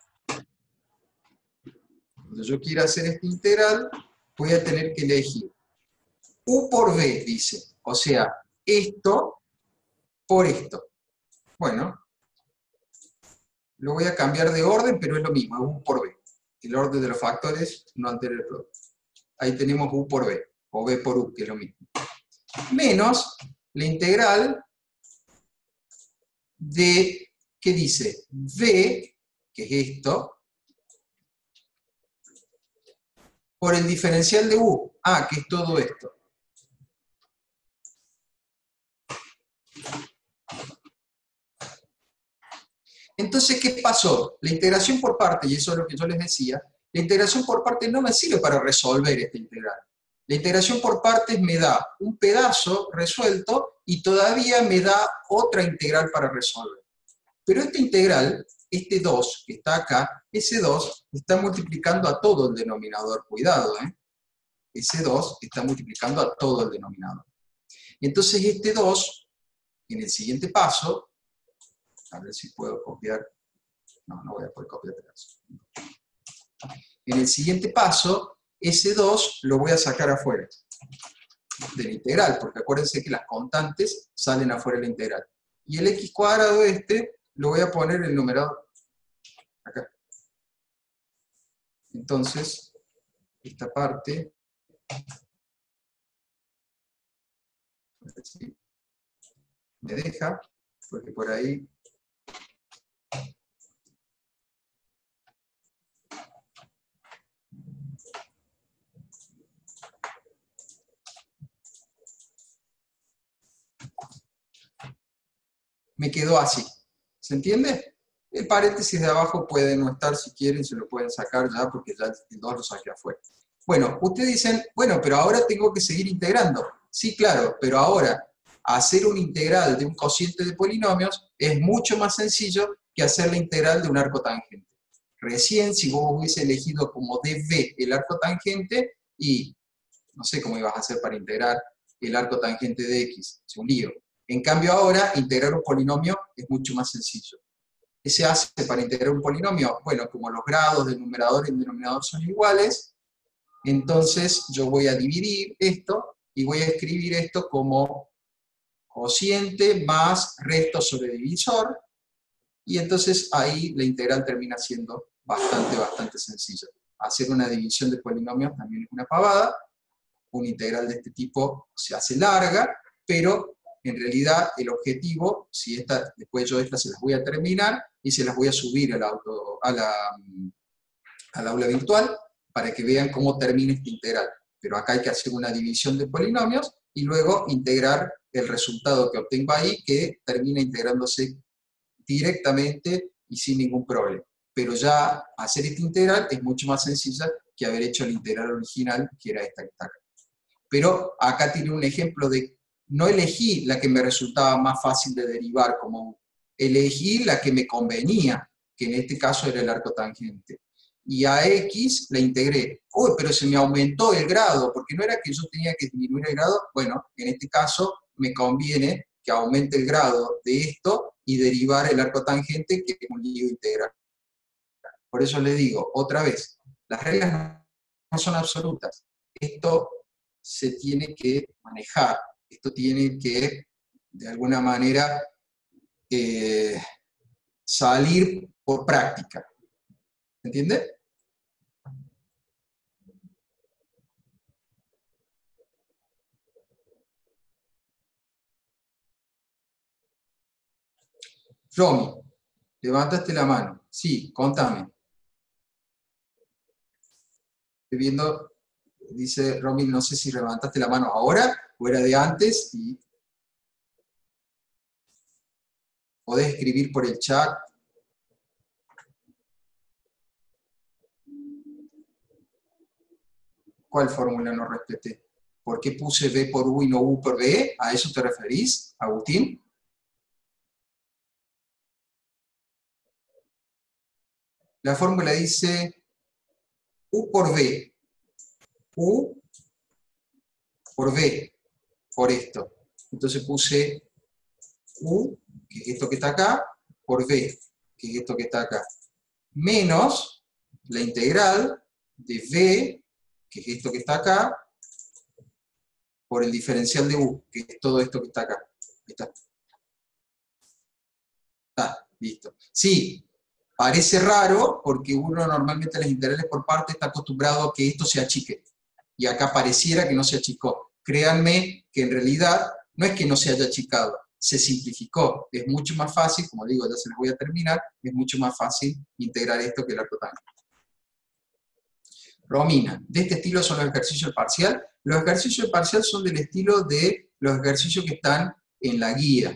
voy a tener que elegir u por b, dice. O sea, esto por esto. Bueno, lo voy a cambiar de orden, pero es lo mismo, es u por b. El orden de los factores no altera el producto. Ahí tenemos u por b, o b por u, que es lo mismo. Menos la integral de, ¿qué dice? V, que es esto, por el diferencial de u. Ah, que es todo esto. Entonces, ¿qué pasó? La integración por parte, y eso es lo que yo les decía, la integración por partes no me sirve para resolver esta integral. La integración por partes me da un pedazo resuelto y todavía me da otra integral para resolver. Pero esta integral, este 2 que está acá, ese 2 está multiplicando a todo el denominador. Cuidado, ¿eh? Ese 2 está multiplicando a todo el denominador. Entonces este 2, en el siguiente paso, a ver si puedo copiar. No, no voy a poder copiar pedazo. En el siguiente paso, ese 2 lo voy a sacar afuera de la integral, porque acuérdense que las constantes salen afuera de la integral. Y el x cuadrado este lo voy a poner en el numerador acá. Entonces, esta parte, ¿sí? Me deja, porque por ahí me quedó así. ¿Se entiende? El paréntesis de abajo puede no estar, si quieren, se lo pueden sacar ya, porque ya el 2 lo saqué afuera. Bueno, ustedes dicen, bueno, pero ahora tengo que seguir integrando. Sí, claro, pero ahora hacer una integral de un cociente de polinomios es mucho más sencillo que hacer la integral de un arco tangente. Recién, si vos hubiese elegido como dv el arco tangente, y no sé cómo ibas a hacer para integrar el arco tangente de x, es un lío. En cambio ahora, integrar un polinomio es mucho más sencillo. ¿Qué se hace para integrar un polinomio? Bueno, como los grados del numerador y el denominador son iguales, entonces yo voy a dividir esto y voy a escribir esto como cociente más resto sobre divisor, y entonces ahí la integral termina siendo bastante sencilla. Hacer una división de polinomios también es una pavada, una integral de este tipo se hace larga, pero en realidad el objetivo, si esta, después yo estas se las voy a terminar y se las voy a subir al aula virtual para que vean cómo termina esta integral. Pero acá hay que hacer una división de polinomios y luego integrar el resultado que obtengo ahí, que termina integrándose directamente y sin ningún problema. Pero ya hacer esta integral es mucho más sencilla que haber hecho la integral original, que era esta que está acá. Pero acá tiene un ejemplo de, no elegí la que me resultaba más fácil de derivar, como elegí la que me convenía, que en este caso era el arco tangente. Y a x la integré. Uy, pero se me aumentó el grado, porque no era que yo tenía que disminuir el grado. Bueno, en este caso me conviene que aumente el grado de esto y derivar el arco tangente, que es un lío integral. Por eso le digo, otra vez, las reglas no son absolutas. Esto se tiene que manejar, esto tiene que, de alguna manera, salir por práctica. ¿Entiende? Romy, levantaste la mano. Sí, contame. Estoy viendo, dice Romy, no sé si levantaste la mano ahora o era de antes, y podés escribir por el chat. ¿Cuál fórmula no respeté? ¿Por qué puse B por U y no U por B? ¿A eso te referís, Agustín? La fórmula dice U por B. U por B, por esto. Entonces puse U, que es esto que está acá, por B, que es esto que está acá, menos la integral de V, que es esto que está acá, por el diferencial de U, que es todo esto que está acá. Está. Listo. Sí, parece raro porque uno normalmente las integrales por parte está acostumbrado a que esto se achique. Y acá pareciera que no se achicó. Créanme que en realidad no es que no se haya achicado, se simplificó. Es mucho más fácil, como digo, ya se les voy a terminar, es mucho más fácil integrar esto que el arco tangente. Romina, de este estilo son los ejercicios del parcial. Los ejercicios del parcial son del estilo de los ejercicios que están en la guía.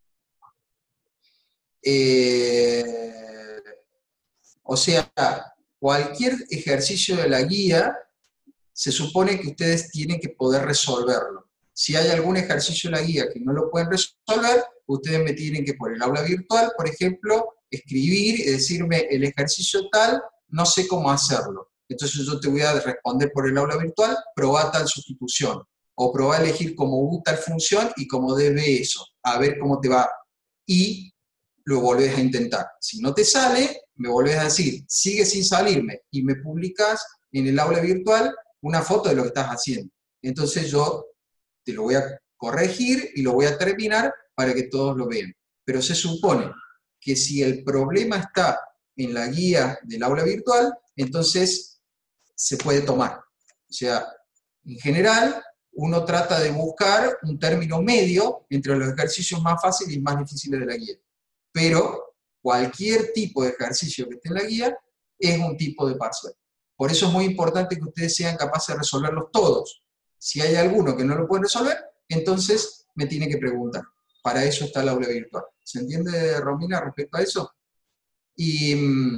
O sea, cualquier ejercicio de la guía se supone que ustedes tienen que poder resolverlo. Si hay algún ejercicio de la guía que no lo pueden resolver, ustedes me tienen que por el aula virtual, por ejemplo, escribir y decirme el ejercicio tal, no sé cómo hacerlo. Entonces yo te voy a responder por el aula virtual, probá tal sustitución. O probá a elegir como U tal función y como DB eso. A ver cómo te va. Y lo volvés a intentar. Si no te sale, me volvés a decir, sigue sin salirme, y me publicas en el aula virtual una foto de lo que estás haciendo. Entonces yo te lo voy a corregir y lo voy a terminar para que todos lo vean. Pero se supone que si el problema está en la guía del aula virtual, entonces se puede tomar. O sea, en general, uno trata de buscar un término medio entre los ejercicios más fáciles y más difíciles de la guía. Pero cualquier tipo de ejercicio que esté en la guía es un tipo de parcial. Por eso es muy importante que ustedes sean capaces de resolverlos todos. Si hay alguno que no lo pueden resolver, entonces me tiene que preguntar. Para eso está el aula virtual. ¿Se entiende, Romina, respecto a eso? Y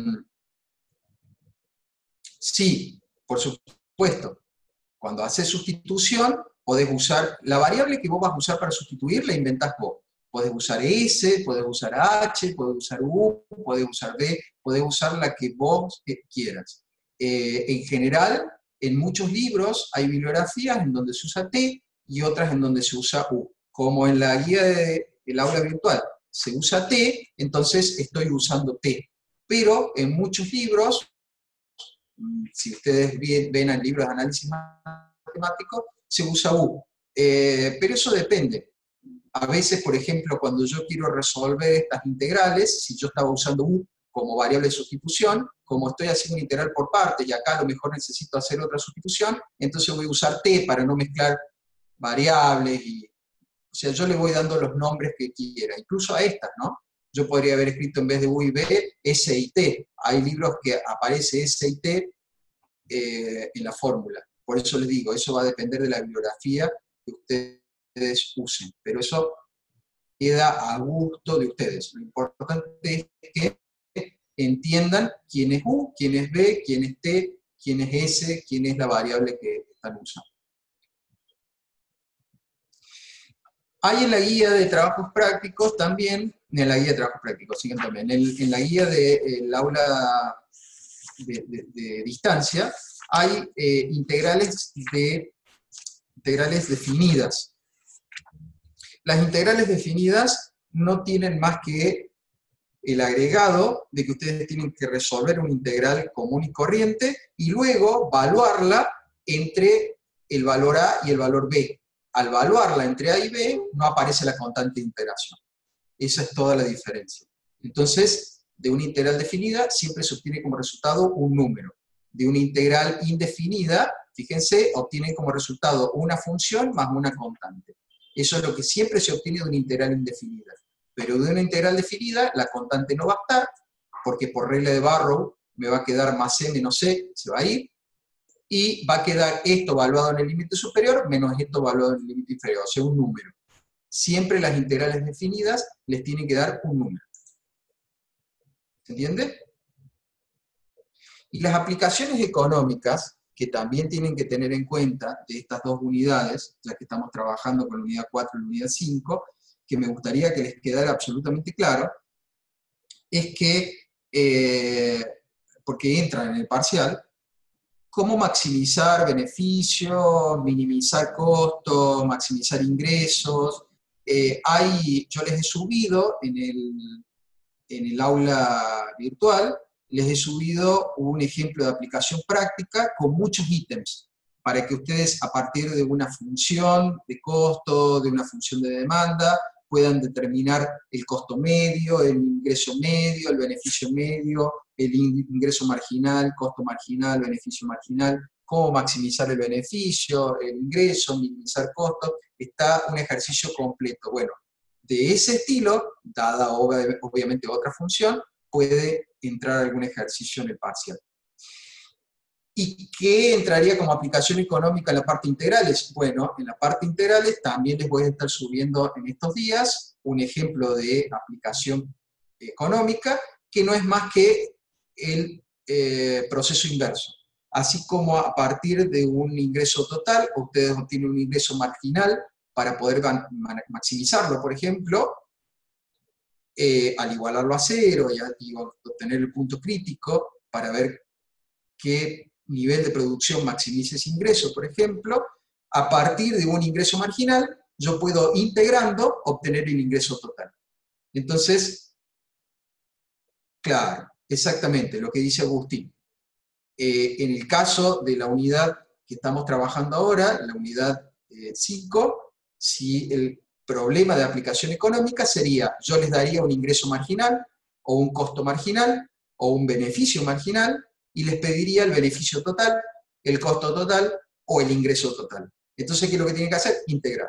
sí, por supuesto, cuando haces sustitución, podés usar la variable que vos vas a usar para sustituir, la inventás vos. Podés usar S, podés usar H, podés usar U, podés usar B, podés usar la que vos quieras. En general, en muchos libros hay bibliografías en donde se usa T y otras en donde se usa U. Como en la guía del aula virtual se usa T, entonces estoy usando T. Pero en muchos libros, si ustedes ven en libros de análisis matemático, se usa U. Pero eso depende. A veces, por ejemplo, cuando yo quiero resolver estas integrales, si yo estaba usando U como variable de sustitución, como estoy haciendo una integral por partes y acá a lo mejor necesito hacer otra sustitución, entonces voy a usar T para no mezclar variables. O sea, yo le voy dando los nombres que quiera, incluso a estas, ¿no? Yo podría haber escrito en vez de U y B, S y T. Hay libros que aparece S y T en la fórmula. Por eso les digo, eso va a depender de la bibliografía que ustedes usen, pero eso queda a gusto de ustedes. Lo importante es que entiendan quién es U, quién es B, quién es T, quién es S, quién es la variable que están usando. Hay en la guía de trabajos prácticos también, en la guía de trabajos prácticos, siguen también, en la guía del aula de distancia, hay integrales definidas. Las integrales definidas no tienen más que el agregado de que ustedes tienen que resolver una integral común y corriente y luego evaluarla entre el valor A y el valor B. Al evaluarla entre A y B, no aparece la constante de integración. Esa es toda la diferencia. Entonces, de una integral definida siempre se obtiene como resultado un número. De una integral indefinida, fíjense, obtienen como resultado una función más una constante. Eso es lo que siempre se obtiene de una integral indefinida. Pero de una integral definida, la constante no va a estar, porque por regla de Barrow me va a quedar más c menos c, se va a ir, y va a quedar esto evaluado en el límite superior menos esto evaluado en el límite inferior, o sea, un número. Siempre las integrales definidas les tienen que dar un número. ¿Se entiende? Y las aplicaciones económicas, que también tienen que tener en cuenta de estas dos unidades, ya que estamos trabajando con la unidad 4 y la unidad 5, que me gustaría que les quedara absolutamente claro, es que, porque entran en el parcial, cómo maximizar beneficios, minimizar costos, maximizar ingresos, yo les he subido en el aula virtual, les he subido un ejemplo de aplicación práctica con muchos ítems, para que ustedes a partir de una función de costo, de una función de demanda, puedan determinar el costo medio, el ingreso medio, el beneficio medio, el ingreso marginal, costo marginal, beneficio marginal, cómo maximizar el beneficio, el ingreso, minimizar costos. Está un ejercicio completo. Bueno, de ese estilo, dada obviamente otra función, puede entrar algún ejercicio en el parcial. ¿Y qué entraría como aplicación económica en la parte integrales? Bueno, en la parte integrales también les voy a estar subiendo en estos días un ejemplo de aplicación económica que no es más que el proceso inverso. Así como a partir de un ingreso total, ustedes obtienen un ingreso marginal para poder maximizarlo, por ejemplo, al igualarlo a cero y obtener el punto crítico para ver qué nivel de producción maximice ese ingreso, por ejemplo, a partir de un ingreso marginal, yo puedo, integrando, obtener el ingreso total. Entonces, claro, exactamente lo que dice Agustín. En el caso de la unidad que estamos trabajando ahora, la unidad 5, si el problema de aplicación económica sería, yo les daría un ingreso marginal, o un costo marginal, o un beneficio marginal, y les pediría el beneficio total, el costo total, o el ingreso total. Entonces, ¿qué es lo que tienen que hacer? Integrar.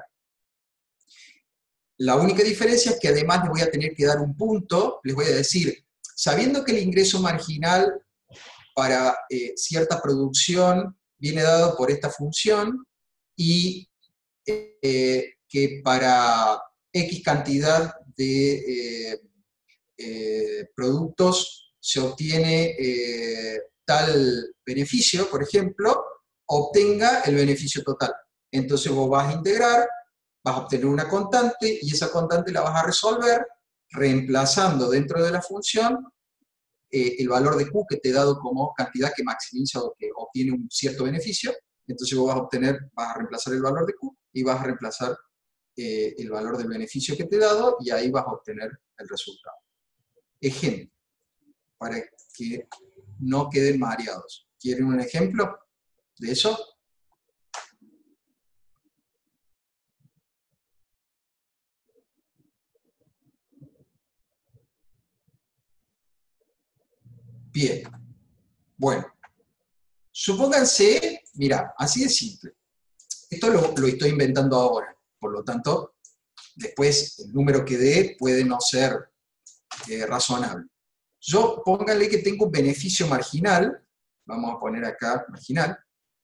La única diferencia es que además les voy a tener que dar un punto, les voy a decir, sabiendo que el ingreso marginal para cierta producción viene dado por esta función y que para X cantidad de productos se obtiene tal beneficio, por ejemplo, obtenga el beneficio total. Entonces vos vas a integrar, vas a obtener una constante y esa constante la vas a resolver reemplazando dentro de la función el valor de Q que te he dado como cantidad que maximiza o que obtiene un cierto beneficio. Entonces vos vas a reemplazar el valor de Q y vas a reemplazar el valor del beneficio que te he dado y ahí vas a obtener el resultado. Ejemplo, para que no queden mareados. ¿Quieren un ejemplo de eso? Bien. Bueno, supónganse, mira, así de simple. Esto lo estoy inventando ahora, por lo tanto, después el número que dé puede no ser razonable. Yo, pónganle que tengo un beneficio marginal, vamos a poner acá marginal.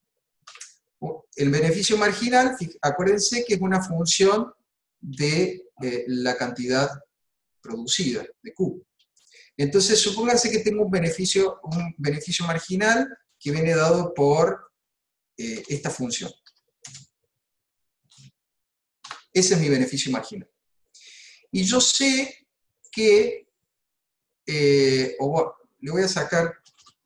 El beneficio marginal, acuérdense que es una función de la cantidad producida, de Q. Entonces, supónganse que tengo un beneficio marginal que viene dado por esta función. Ese es mi beneficio marginal. Y yo sé que, le voy a sacar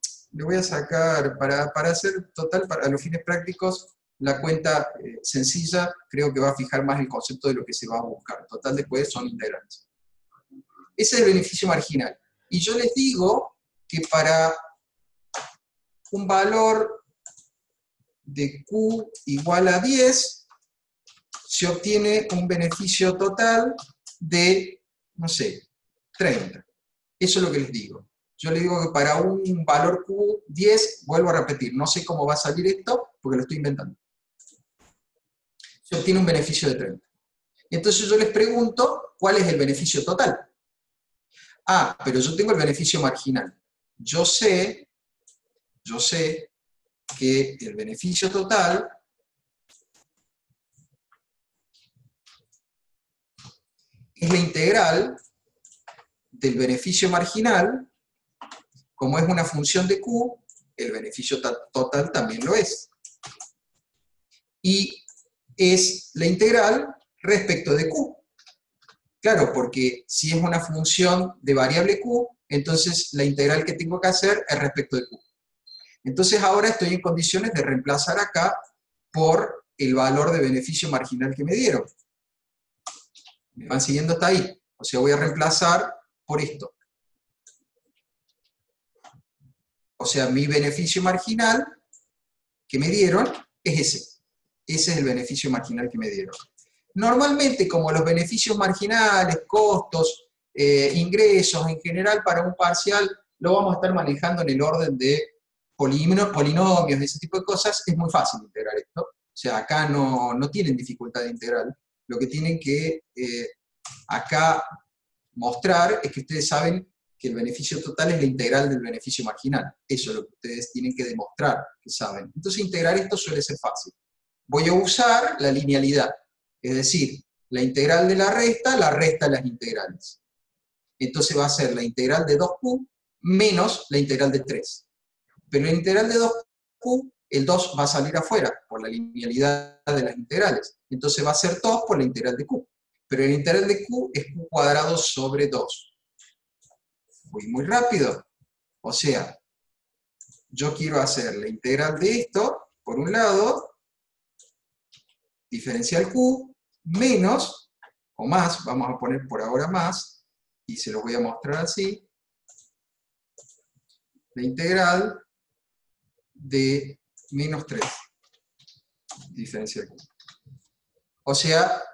para hacer total, para los fines prácticos, la cuenta sencilla, creo que va a fijar más el concepto de lo que se va a buscar. Total, después son integrales. Ese es el beneficio marginal. Y yo les digo que para un valor de Q igual a 10, se obtiene un beneficio total de, no sé, 30. Eso es lo que les digo. Yo les digo que para un valor Q 10, vuelvo a repetir, no sé cómo va a salir esto, porque lo estoy inventando. Se obtiene un beneficio de 30. Entonces yo les pregunto, ¿cuál es el beneficio total? Ah, pero yo tengo el beneficio marginal. Yo sé que el beneficio total es la integral del beneficio marginal. Como es una función de Q, el beneficio total también lo es. Y es la integral respecto de Q. Claro, porque si es una función de variable Q, entonces la integral que tengo que hacer es respecto de Q. Entonces ahora estoy en condiciones de reemplazar acá por el valor de beneficio marginal que me dieron. ¿Me van siguiendo hasta ahí? O sea, voy a reemplazar por esto. O sea, mi beneficio marginal que me dieron es ese. Ese es el beneficio marginal que me dieron. Normalmente, como los beneficios marginales, costos, ingresos, en general, para un parcial, lo vamos a estar manejando en el orden de polinomios, ese tipo de cosas, es muy fácil integrar esto. O sea, acá no tienen dificultad de integral. Lo que tienen que acá mostrar es que ustedes saben que el beneficio total es la integral del beneficio marginal. Eso es lo que ustedes tienen que demostrar que saben. Entonces, integrar esto suele ser fácil. Voy a usar la linealidad, es decir, la integral de la resta de las integrales. Entonces va a ser la integral de 2q menos la integral de 3. Pero la integral de 2q, el 2 va a salir afuera por la linealidad de las integrales. Entonces va a ser 2 por la integral de q. Pero la integral de q es q cuadrado sobre 2. Fui muy rápido. O sea, yo quiero hacer la integral de esto, por un lado, diferencial q, menos, o más, vamos a poner por ahora más, y se los voy a mostrar así, la integral de menos 3, diferencial q. O sea,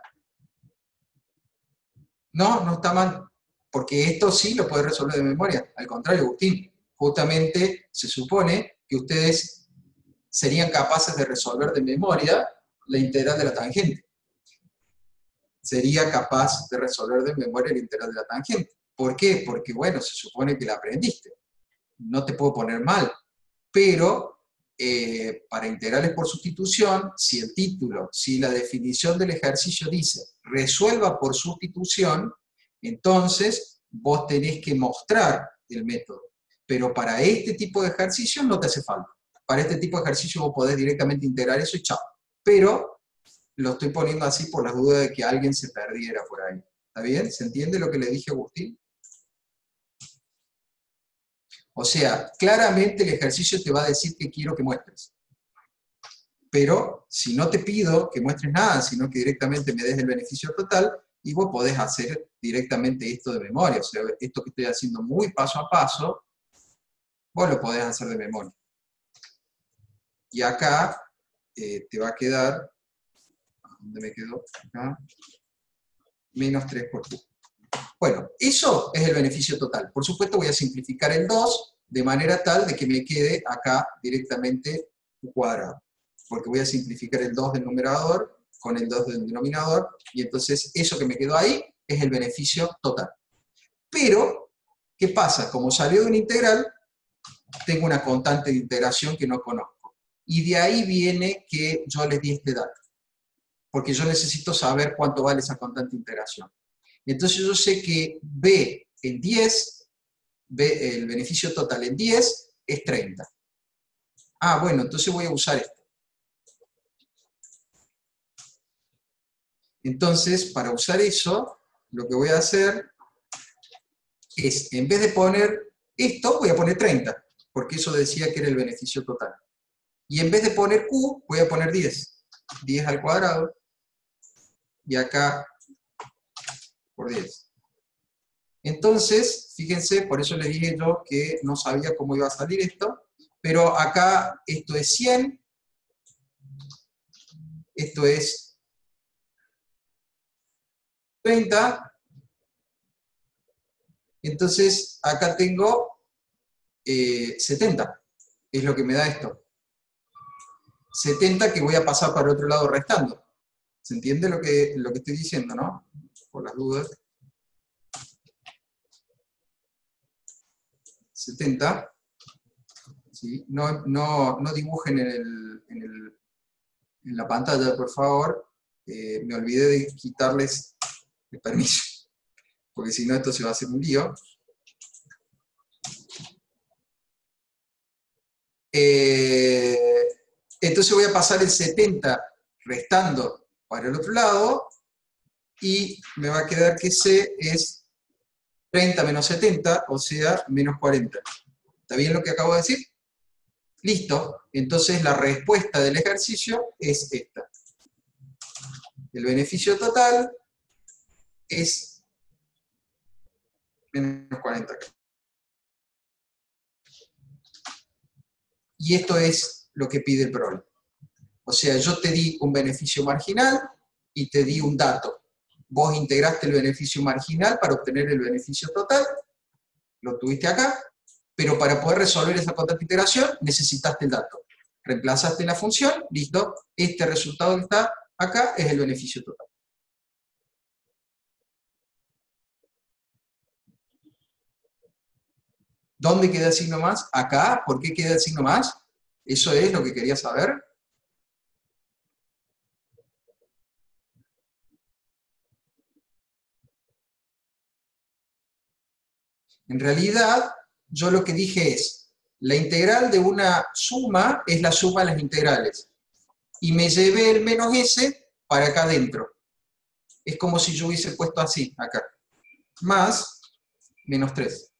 no está mal, porque esto sí lo puede resolver de memoria. Al contrario, Agustín, justamente se supone que ustedes serían capaces de resolver de memoria la integral de la tangente. Sería capaz de resolver de memoria la integral de la tangente. ¿Por qué? Porque, bueno, se supone que la aprendiste. No te puedo poner mal. Pero, para integrales por sustitución, si el título, si la definición del ejercicio dice resuelva por sustitución, entonces vos tenés que mostrar el método. Pero para este tipo de ejercicio no te hace falta. Para este tipo de ejercicio vos podés directamente integrar eso y chao. Pero lo estoy poniendo así por las dudas de que alguien se perdiera por ahí. ¿Está bien? ¿Se entiende lo que le dije a Agustín? O sea, claramente el ejercicio te va a decir que quiero que muestres. Pero si no te pido que muestres nada, sino que directamente me des el beneficio total, y vos podés hacer directamente esto de memoria. O sea, esto que estoy haciendo muy paso a paso, vos lo podés hacer de memoria. Y acá te va a quedar, ¿dónde me quedó? Acá, menos 3 por q. Bueno, eso es el beneficio total. Por supuesto voy a simplificar el 2 de manera tal de que me quede acá directamente q cuadrado. Porque voy a simplificar el 2 del numerador con el 2 del denominador, y entonces eso que me quedó ahí es el beneficio total. Pero, ¿qué pasa? Como salió de una integral, tengo una constante de integración que no conozco. Y de ahí viene que yo les di este dato. Porque yo necesito saber cuánto vale esa constante de integración. Entonces yo sé que B en 10, B, el beneficio total en 10 es 30. Ah, bueno, entonces voy a usar esto. Entonces, para usar eso, lo que voy a hacer es, en vez de poner esto, voy a poner 30, porque eso decía que era el beneficio total. Y en vez de poner Q, voy a poner 10. 10 al cuadrado, y acá por 10. Entonces, fíjense, por eso les dije yo que no sabía cómo iba a salir esto, pero acá esto es 100, esto es 30, entonces acá tengo 70, es lo que me da esto. 70 que voy a pasar para el otro lado restando. ¿Se entiende lo que estoy diciendo, no? Por las dudas. 70. ¿Sí? No dibujen en la pantalla, por favor. Me olvidé de quitarles el permiso, porque si no esto se va a hacer un lío. Entonces voy a pasar el 70 restando para el otro lado, y me va a quedar que C es 30 menos 70, o sea, menos 40. ¿Está bien lo que acabo de decir? Listo. Entonces la respuesta del ejercicio es esta. El beneficio total es menos 40. Y esto es lo que pide el problema. O sea, yo te di un beneficio marginal y te di un dato. Vos integraste el beneficio marginal para obtener el beneficio total, lo tuviste acá, pero para poder resolver esa constante integración necesitaste el dato. Reemplazaste la función, listo, este resultado que está acá es el beneficio total. ¿Dónde queda el signo más? Acá. ¿Por qué queda el signo más? ¿Eso es lo que quería saber? En realidad, yo lo que dije es, la integral de una suma es la suma de las integrales. Y me llevé el menos s para acá adentro. Es como si yo hubiese puesto así, acá. Más menos 3.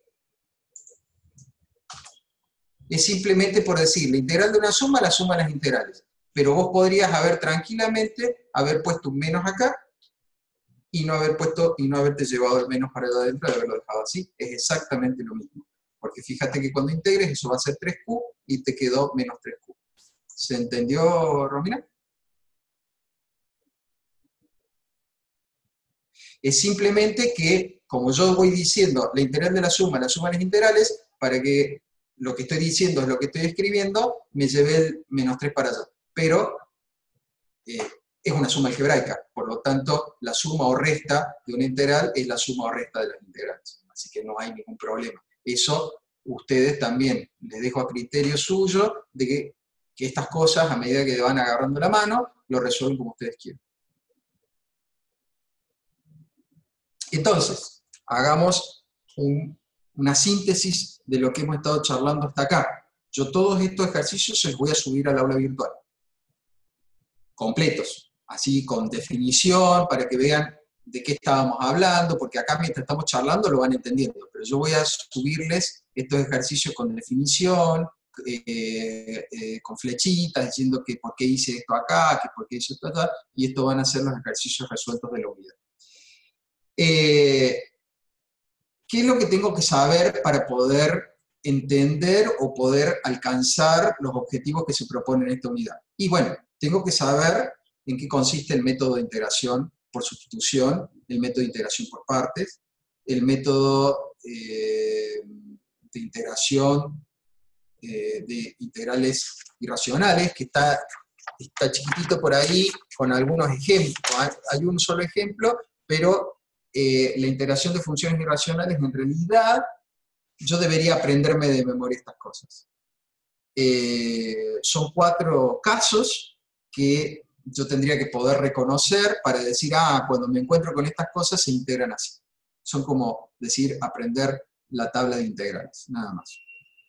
Es simplemente por decir, la integral de una suma, la suma de las integrales. Pero vos podrías haber tranquilamente, haber puesto un menos acá, y no haberte llevado el menos para allá adentro y haberlo dejado así. Es exactamente lo mismo. Porque fíjate que cuando integres, eso va a ser 3q, y te quedó menos 3q. ¿Se entendió, Romina? Es simplemente que, como yo voy diciendo, la integral de la suma de las integrales, para que lo que estoy diciendo es lo que estoy escribiendo, me llevé el menos 3 para allá. Pero es una suma algebraica, por lo tanto, la suma o resta de una integral es la suma o resta de las integrales. Así que no hay ningún problema. Eso ustedes también les dejo a criterio suyo de que estas cosas, a medida que van agarrando la mano, lo resuelven como ustedes quieran. Entonces, hagamos una síntesis de lo que hemos estado charlando hasta acá. Yo todos estos ejercicios se los voy a subir al aula virtual. Completos, así con definición, para que vean de qué estábamos hablando, porque acá mientras estamos charlando lo van entendiendo, pero yo voy a subirles estos ejercicios con definición, con flechitas, diciendo que por qué hice esto acá, que por qué hice esto acá, y estos van a ser los ejercicios resueltos de la unidad. ¿Qué es lo que tengo que saber para poder entender o poder alcanzar los objetivos que se proponen en esta unidad? Y bueno, tengo que saber en qué consiste el método de integración por sustitución, el método de integración por partes, el método de integración de integrales irracionales, que está chiquitito por ahí con algunos ejemplos. Hay un solo ejemplo, pero la integración de funciones irracionales, en realidad, yo debería aprenderme de memoria estas cosas. Son 4 casos que yo tendría que poder reconocer para decir, cuando me encuentro con estas cosas se integran así. Son como decir, aprender la tabla de integrales, nada más.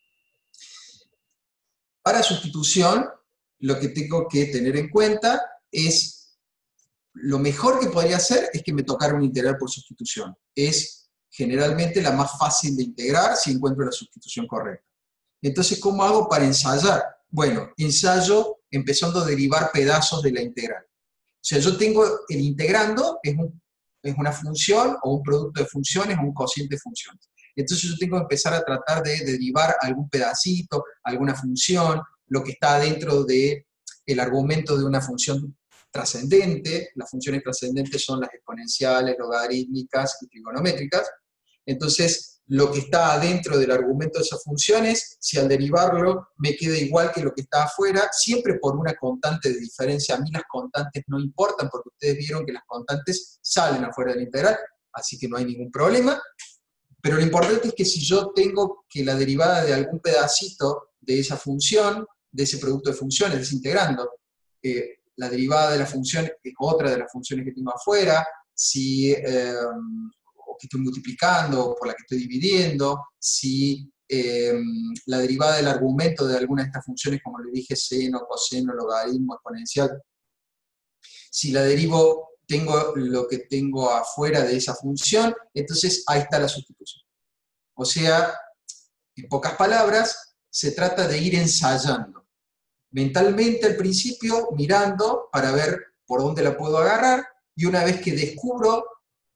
Para sustitución, lo que tengo que tener en cuenta es, lo mejor que podría hacer es que me tocara una integral por sustitución. Es generalmente la más fácil de integrar si encuentro la sustitución correcta. Entonces, ¿cómo hago para ensayar? Bueno, ensayo empezando a derivar pedazos de la integral. O sea, yo tengo el integrando, es una función o un producto de funciones o un cociente de funciones. Entonces yo tengo que empezar a tratar de derivar algún pedacito, alguna función, lo que está dentro del argumento de una función trascendente. Las funciones trascendentes son las exponenciales, logarítmicas y trigonométricas. Entonces, lo que está dentro del argumento de esas funciones, si al derivarlo me queda igual que lo que está afuera, siempre por una constante de diferencia. A mí las constantes no importan, porque ustedes vieron que las constantes salen afuera de la integral, así que no hay ningún problema. Pero lo importante es que si yo tengo que la derivada de algún pedacito de esa función, de ese producto de funciones, desintegrando, la derivada de la función es otra de las funciones que tengo afuera, si o que estoy multiplicando, o por la que estoy dividiendo, si la derivada del argumento de alguna de estas funciones, como le dije, seno, coseno, logaritmo, exponencial, si la derivo, tengo lo que tengo afuera de esa función, entonces ahí está la sustitución. O sea, en pocas palabras, se trata de ir ensayando. Mentalmente al principio, mirando para ver por dónde la puedo agarrar, y una vez que descubro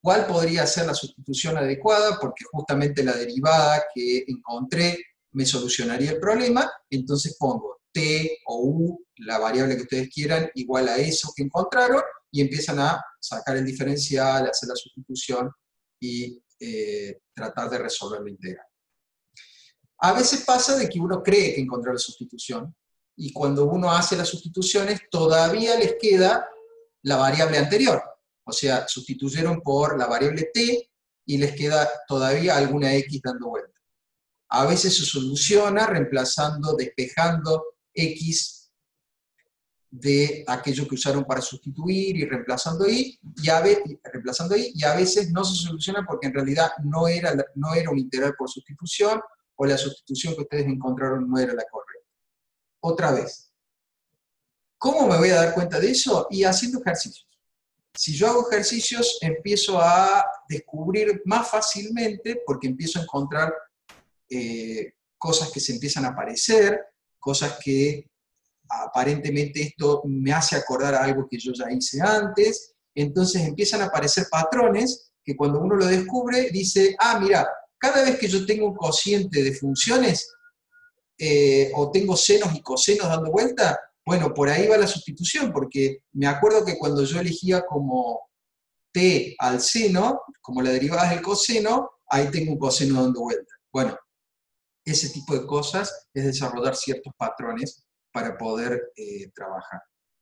¿Cuál podría ser la sustitución adecuada? Porque justamente la derivada que encontré me solucionaría el problema, entonces pongo t o u, la variable que ustedes quieran, igual a eso que encontraron, y empiezan a sacar el diferencial, hacer la sustitución y tratar de resolver la integral. A veces pasa de que uno cree que encontró la sustitución, y cuando uno hace las sustituciones todavía les queda la variable anterior. O sea, sustituyeron por la variable t y les queda todavía alguna x dando vuelta. A veces se soluciona reemplazando, despejando x de aquello que usaron para sustituir y reemplazando y a veces no se soluciona porque en realidad no era un integral por sustitución, o la sustitución que ustedes encontraron no era la correcta. Otra vez, ¿cómo me voy a dar cuenta de eso? Y haciendo ejercicios. Si yo hago ejercicios, empiezo a descubrir más fácilmente, porque empiezo a encontrar cosas que se empiezan a aparecer, cosas que aparentemente esto me hace acordar a algo que yo ya hice antes, entonces empiezan a aparecer patrones que cuando uno lo descubre, dice, ah, mira, cada vez que yo tengo un cociente de funciones, o tengo senos y cosenos dando vuelta, bueno, por ahí va la sustitución, porque me acuerdo que cuando yo elegía como t al seno, como la derivada del coseno, ahí tengo un coseno dando vuelta. Bueno, ese tipo de cosas es desarrollar ciertos patrones para poder trabajar.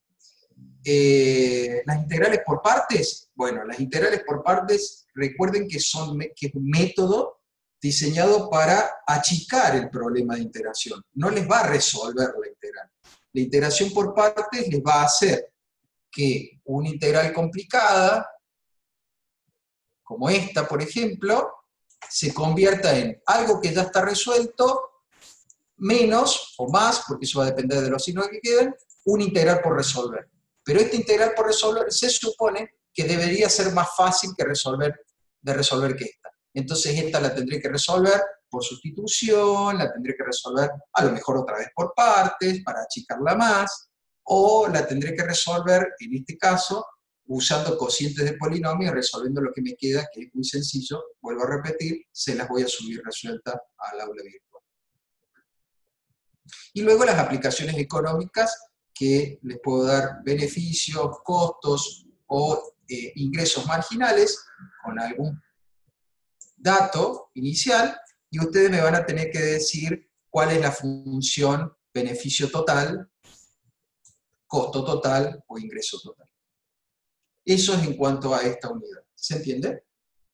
Las integrales por partes, bueno, las integrales por partes, recuerden que es un método diseñado para achicar el problema de integración. No les va a resolver la integral. La integración por partes les va a hacer que una integral complicada, como esta, por ejemplo, se convierta en algo que ya está resuelto, menos o más, porque eso va a depender de los signos que queden, una integral por resolver. Pero esta integral por resolver se supone que debería ser más fácil de resolver que esta. Entonces esta la tendré que resolver por sustitución, la tendré que resolver a lo mejor otra vez por partes, para achicarla más, o la tendré que resolver, en este caso, usando cocientes de polinomio y resolviendo lo que me queda, que es muy sencillo, vuelvo a repetir, se las voy a subir resuelta al aula virtual. Y luego las aplicaciones económicas, que les puedo dar beneficios, costos o ingresos marginales con algún dato inicial, y ustedes me van a tener que decir cuál es la función beneficio total, costo total o ingreso total. Eso es en cuanto a esta unidad. ¿Se entiende?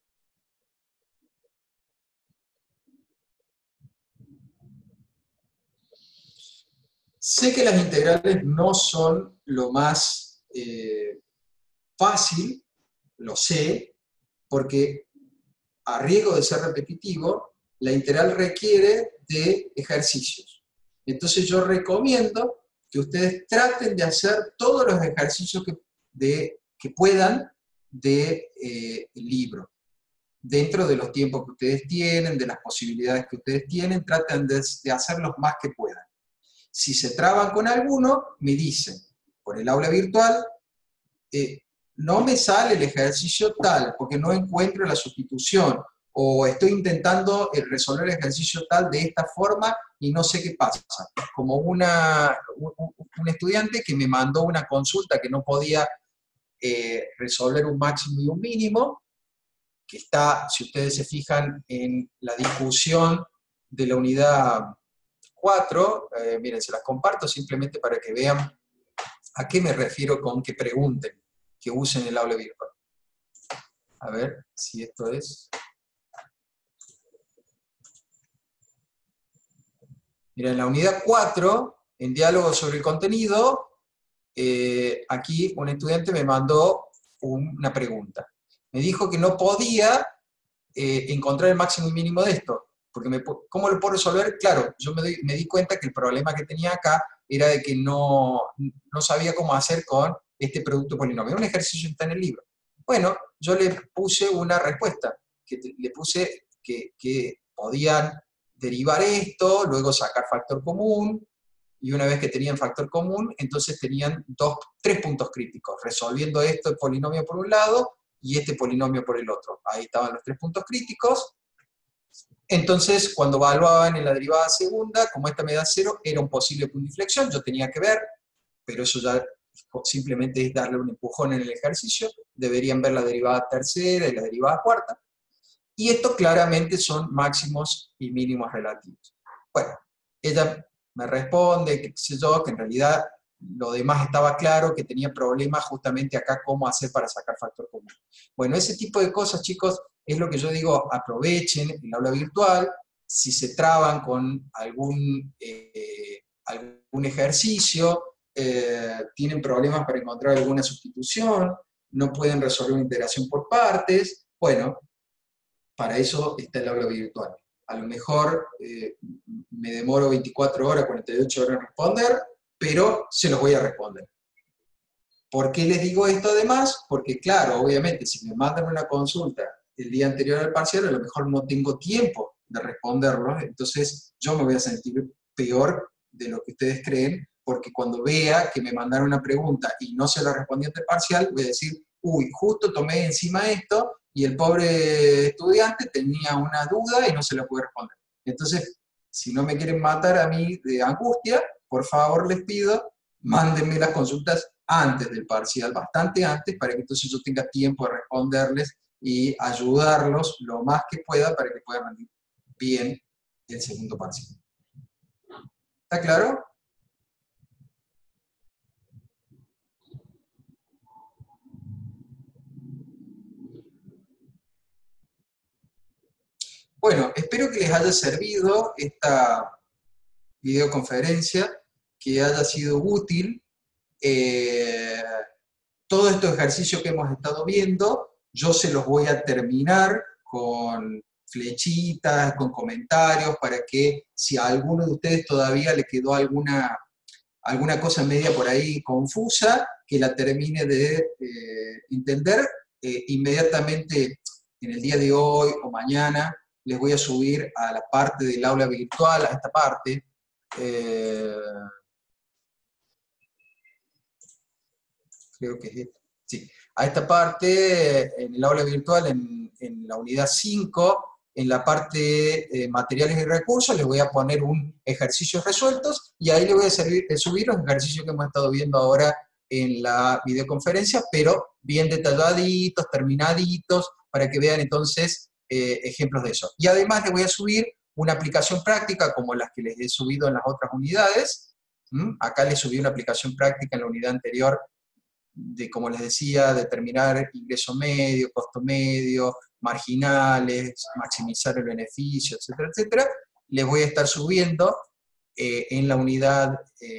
Sé que las integrales no son lo más fácil, lo sé, porque a riesgo de ser repetitivo, la integral requiere de ejercicios. Entonces yo recomiendo que ustedes traten de hacer todos los ejercicios que puedan del libro. Dentro de los tiempos que ustedes tienen, de las posibilidades que ustedes tienen, traten de hacer los más que puedan. Si se traban con alguno, me dicen, por el aula virtual, no me sale el ejercicio tal, porque no encuentro la sustitución, o estoy intentando resolver el ejercicio tal de esta forma y no sé qué pasa. Como un estudiante que me mandó una consulta que no podía resolver un máximo y un mínimo, que está, si ustedes se fijan en la discusión de la unidad 4, miren, se las comparto simplemente para que vean a qué me refiero con que pregunten, que usen el aula virtual. A ver si esto es. Mira, en la unidad 4, en diálogo sobre el contenido, aquí un estudiante me mandó una pregunta. Me dijo que no podía encontrar el máximo y mínimo de esto. Porque ¿cómo lo puedo resolver? Claro, yo me di cuenta que el problema que tenía acá era de que no sabía cómo hacer con este producto polinomio. Un ejercicio está en el libro. Bueno, yo le puse una respuesta, le puse que podían derivar esto, luego sacar factor común, y una vez que tenían factor común, entonces tenían 3 puntos críticos, resolviendo esto el polinomio por un lado, y este polinomio por el otro. Ahí estaban los 3 puntos críticos. Entonces, cuando evaluaban en la derivada segunda, como esta me da 0, era un posible punto de inflexión, yo tenía que ver, pero eso ya simplemente es darle un empujón en el ejercicio, deberían ver la derivada tercera y la derivada cuarta, y esto claramente son máximos y mínimos relativos. Bueno, ella me responde, que qué sé yo, que en realidad lo demás estaba claro, que tenía problemas justamente acá cómo hacer para sacar factor común. Bueno, ese tipo de cosas, chicos, es lo que yo digo, aprovechen el aula virtual, si se traban con algún ejercicio, tienen problemas para encontrar alguna sustitución, no pueden resolver una integración por partes, bueno, para eso está el aula virtual. A lo mejor me demoro 24 horas, 48 horas en responder, pero se los voy a responder. ¿Por qué les digo esto además? Porque claro, obviamente, si me mandan una consulta el día anterior al parcial, a lo mejor no tengo tiempo de responderlo, entonces yo me voy a sentir peor de lo que ustedes creen, porque cuando vea que me mandaron una pregunta y no se la respondí ante el parcial, voy a decir, uy, justo tomé encima esto, y el pobre estudiante tenía una duda y no se la pude responder. Entonces, si no me quieren matar a mí de angustia, por favor les pido, mándenme las consultas antes del parcial, bastante antes, para que entonces yo tenga tiempo de responderles y ayudarlos lo más que pueda para que puedan rendir bien el segundo parcial. ¿Está claro? Bueno, espero que les haya servido esta videoconferencia, que haya sido útil. Todos estos ejercicios que hemos estado viendo, yo se los voy a terminar con flechitas, con comentarios, para que si a alguno de ustedes todavía le quedó alguna cosa media por ahí confusa, que la termine de entender, inmediatamente en el día de hoy o mañana les voy a subir a la parte del aula virtual, a esta parte. Creo que es esto. Sí, a esta parte, en el aula virtual, en la unidad 5, en la parte materiales y recursos, les voy a poner un ejercicios resueltos, y ahí les voy a subir los ejercicios que hemos estado viendo ahora en la videoconferencia, pero bien detalladitos, terminaditos, para que vean entonces ejemplos de eso. Y además les voy a subir una aplicación práctica, como las que les he subido en las otras unidades. Acá les subí una aplicación práctica en la unidad anterior, de, como les decía, determinar ingreso medio, costo medio, marginales, maximizar el beneficio, etcétera, etcétera. Les voy a estar subiendo en la unidad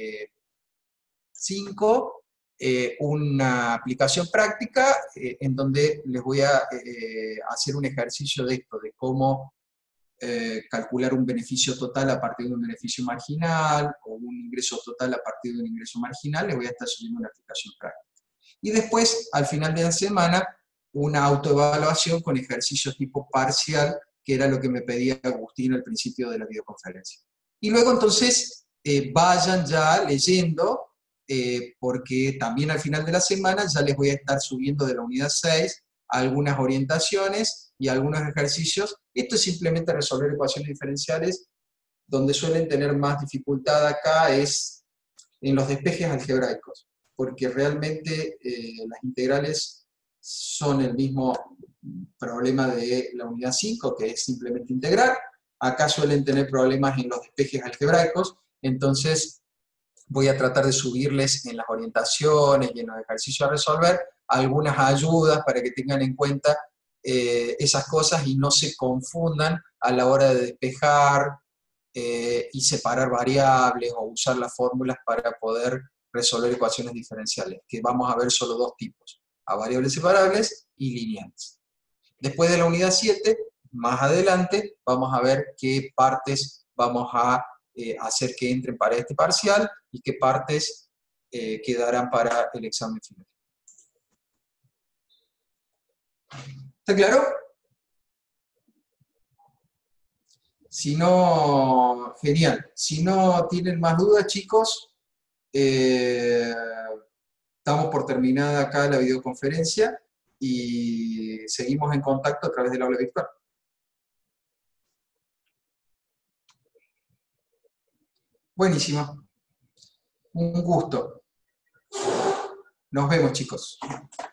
5 una aplicación práctica en donde les voy a hacer un ejercicio de esto, de cómo calcular un beneficio total a partir de un beneficio marginal, o un ingreso total a partir de un ingreso marginal. Les voy a estar subiendo una aplicación práctica. Y después, al final de la semana, una autoevaluación con ejercicios tipo parcial, que era lo que me pedía Agustín al principio de la videoconferencia. Y luego entonces vayan ya leyendo, porque también al final de la semana ya les voy a estar subiendo de la unidad 6 algunas orientaciones y algunos ejercicios. Esto es simplemente resolver ecuaciones diferenciales. Donde suelen tener más dificultad acá es en los despejes algebraicos, porque realmente las integrales son el mismo problema de la unidad 5, que es simplemente integrar. Acá suelen tener problemas en los despejes algebraicos, entonces voy a tratar de subirles en las orientaciones y en los ejercicios a resolver algunas ayudas para que tengan en cuenta esas cosas y no se confundan a la hora de despejar y separar variables o usar las fórmulas para poder resolver ecuaciones diferenciales, que vamos a ver solo dos tipos, a variables separables y lineales. Después de la unidad 7, más adelante, vamos a ver qué partes vamos a hacer que entren para este parcial y qué partes quedarán para el examen final. ¿Está claro? Si no, genial. Si no tienen más dudas, chicos, estamos por terminada acá la videoconferencia. y seguimos en contacto a través del aula virtual. Buenísimo. Un gusto. Nos vemos, chicos.